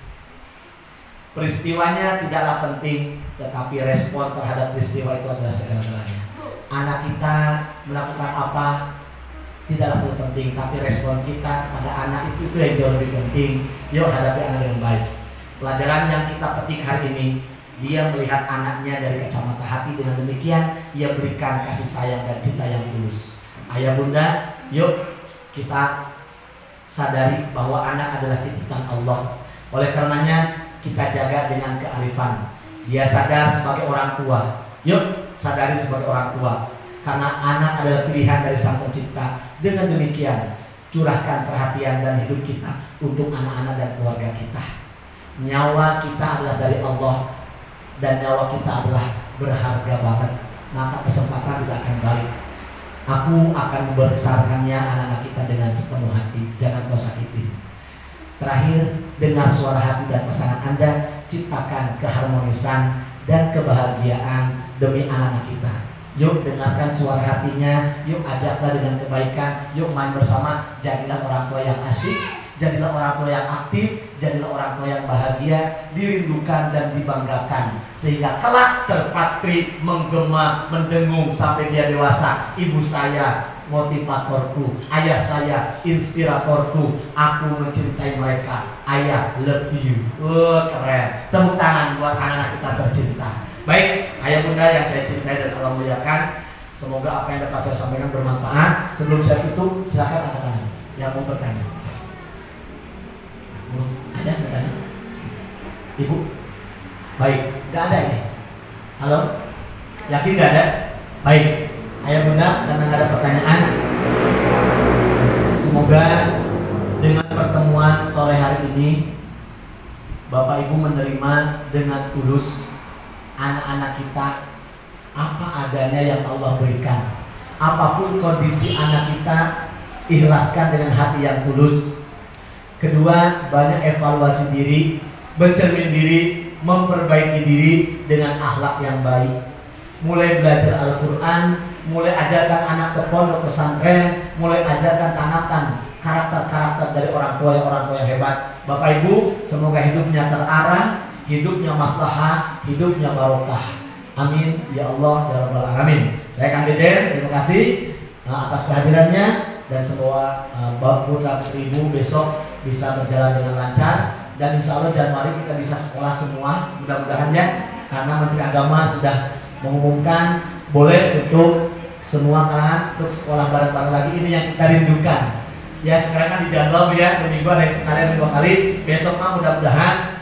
Peristiwanya tidaklah penting, tetapi respon terhadap peristiwa itu adalah segala-galanya. Anak kita melakukan apa tidaklah perlu penting, tapi respon kita pada anak itu, itu yang jauh lebih penting. Yuk hadapi anak yang baik. Pelajaran yang kita petik hari ini, dia melihat anaknya dari kacamata hati. Dengan demikian ia berikan kasih sayang dan cinta yang tulus. Ayah bunda, yuk kita sadari bahwa anak adalah titipan Allah. Oleh karenanya kita jaga dengan kearifan. Dia sadar sebagai orang tua. Yuk sadari sebagai orang tua, karena anak adalah pilihan dari Sang Pencipta. Dengan demikian curahkan perhatian dan hidup kita untuk anak-anak dan keluarga kita. Nyawa kita adalah dari Allah, dan nyawa kita adalah berharga banget. Maka kesempatan tidak akan balik. Aku akan membesarkannya anak-anak kita dengan sepenuh hati. Jangan kau sakiti. Terakhir, dengar suara hati dan pasangan Anda. Ciptakan keharmonisan dan kebahagiaan demi anak-anak kita. Yuk dengarkan suara hatinya. Yuk ajaklah dengan kebaikan. Yuk main bersama. Jadilah orang tua yang asyik. Jadilah orang tua yang aktif. Jadilah orang tua yang bahagia, dirindukan dan dibanggakan, sehingga kelak terpatri, menggema, mendengung sampai dia dewasa. Ibu saya motivatorku, ayah saya inspiratorku, aku mencintai mereka. Ayah love you. Oh, keren. Tepuk tangan buat anak-anak kita tercinta. Baik, ayah bunda yang saya cintai dan Allah muliakan, semoga apa yang dapat saya sampaikan bermanfaat. Sebelum saya tutup, silakan angkat tangan yang mau bertanya. Ada bertanya? Ibu? Baik, nggak ada ini. Halo? Yakin nggak ada? Baik, ayah bunda, karena nggak ada pertanyaan, semoga dengan pertemuan sore hari ini Bapak Ibu menerima dengan tulus anak-anak kita apa adanya yang Allah berikan. Apapun kondisi anak kita, ikhlaskan dengan hati yang tulus. Kedua, banyak evaluasi diri, bercermin diri, memperbaiki diri dengan akhlak yang baik. Mulai belajar Al-Quran, mulai ajarkan anak ke pondok pesantren, mulai ajarkan tanamkan karakter-karakter dari orang tua yang orang tua yang hebat. Bapak Ibu, semoga hidupnya terarah, hidupnya maslahah, hidupnya barokah. Amin ya Allah ya Rabbal Alamin. Saya Kang Deden, terima kasih uh, atas kehadirannya dan semua uh, Bapak dan Ibu besok bisa berjalan dengan lancar dan insya Allah Januari kita bisa sekolah semua, mudah-mudahan ya, karena Menteri Agama sudah mengumumkan boleh untuk semua kalangan untuk sekolah bareng-bareng lagi. Ini yang kita rindukan. Ya sekarang kan di Jalan ya, seminggu ada yang sekali ada dua kali. Besok mah mudah-mudahan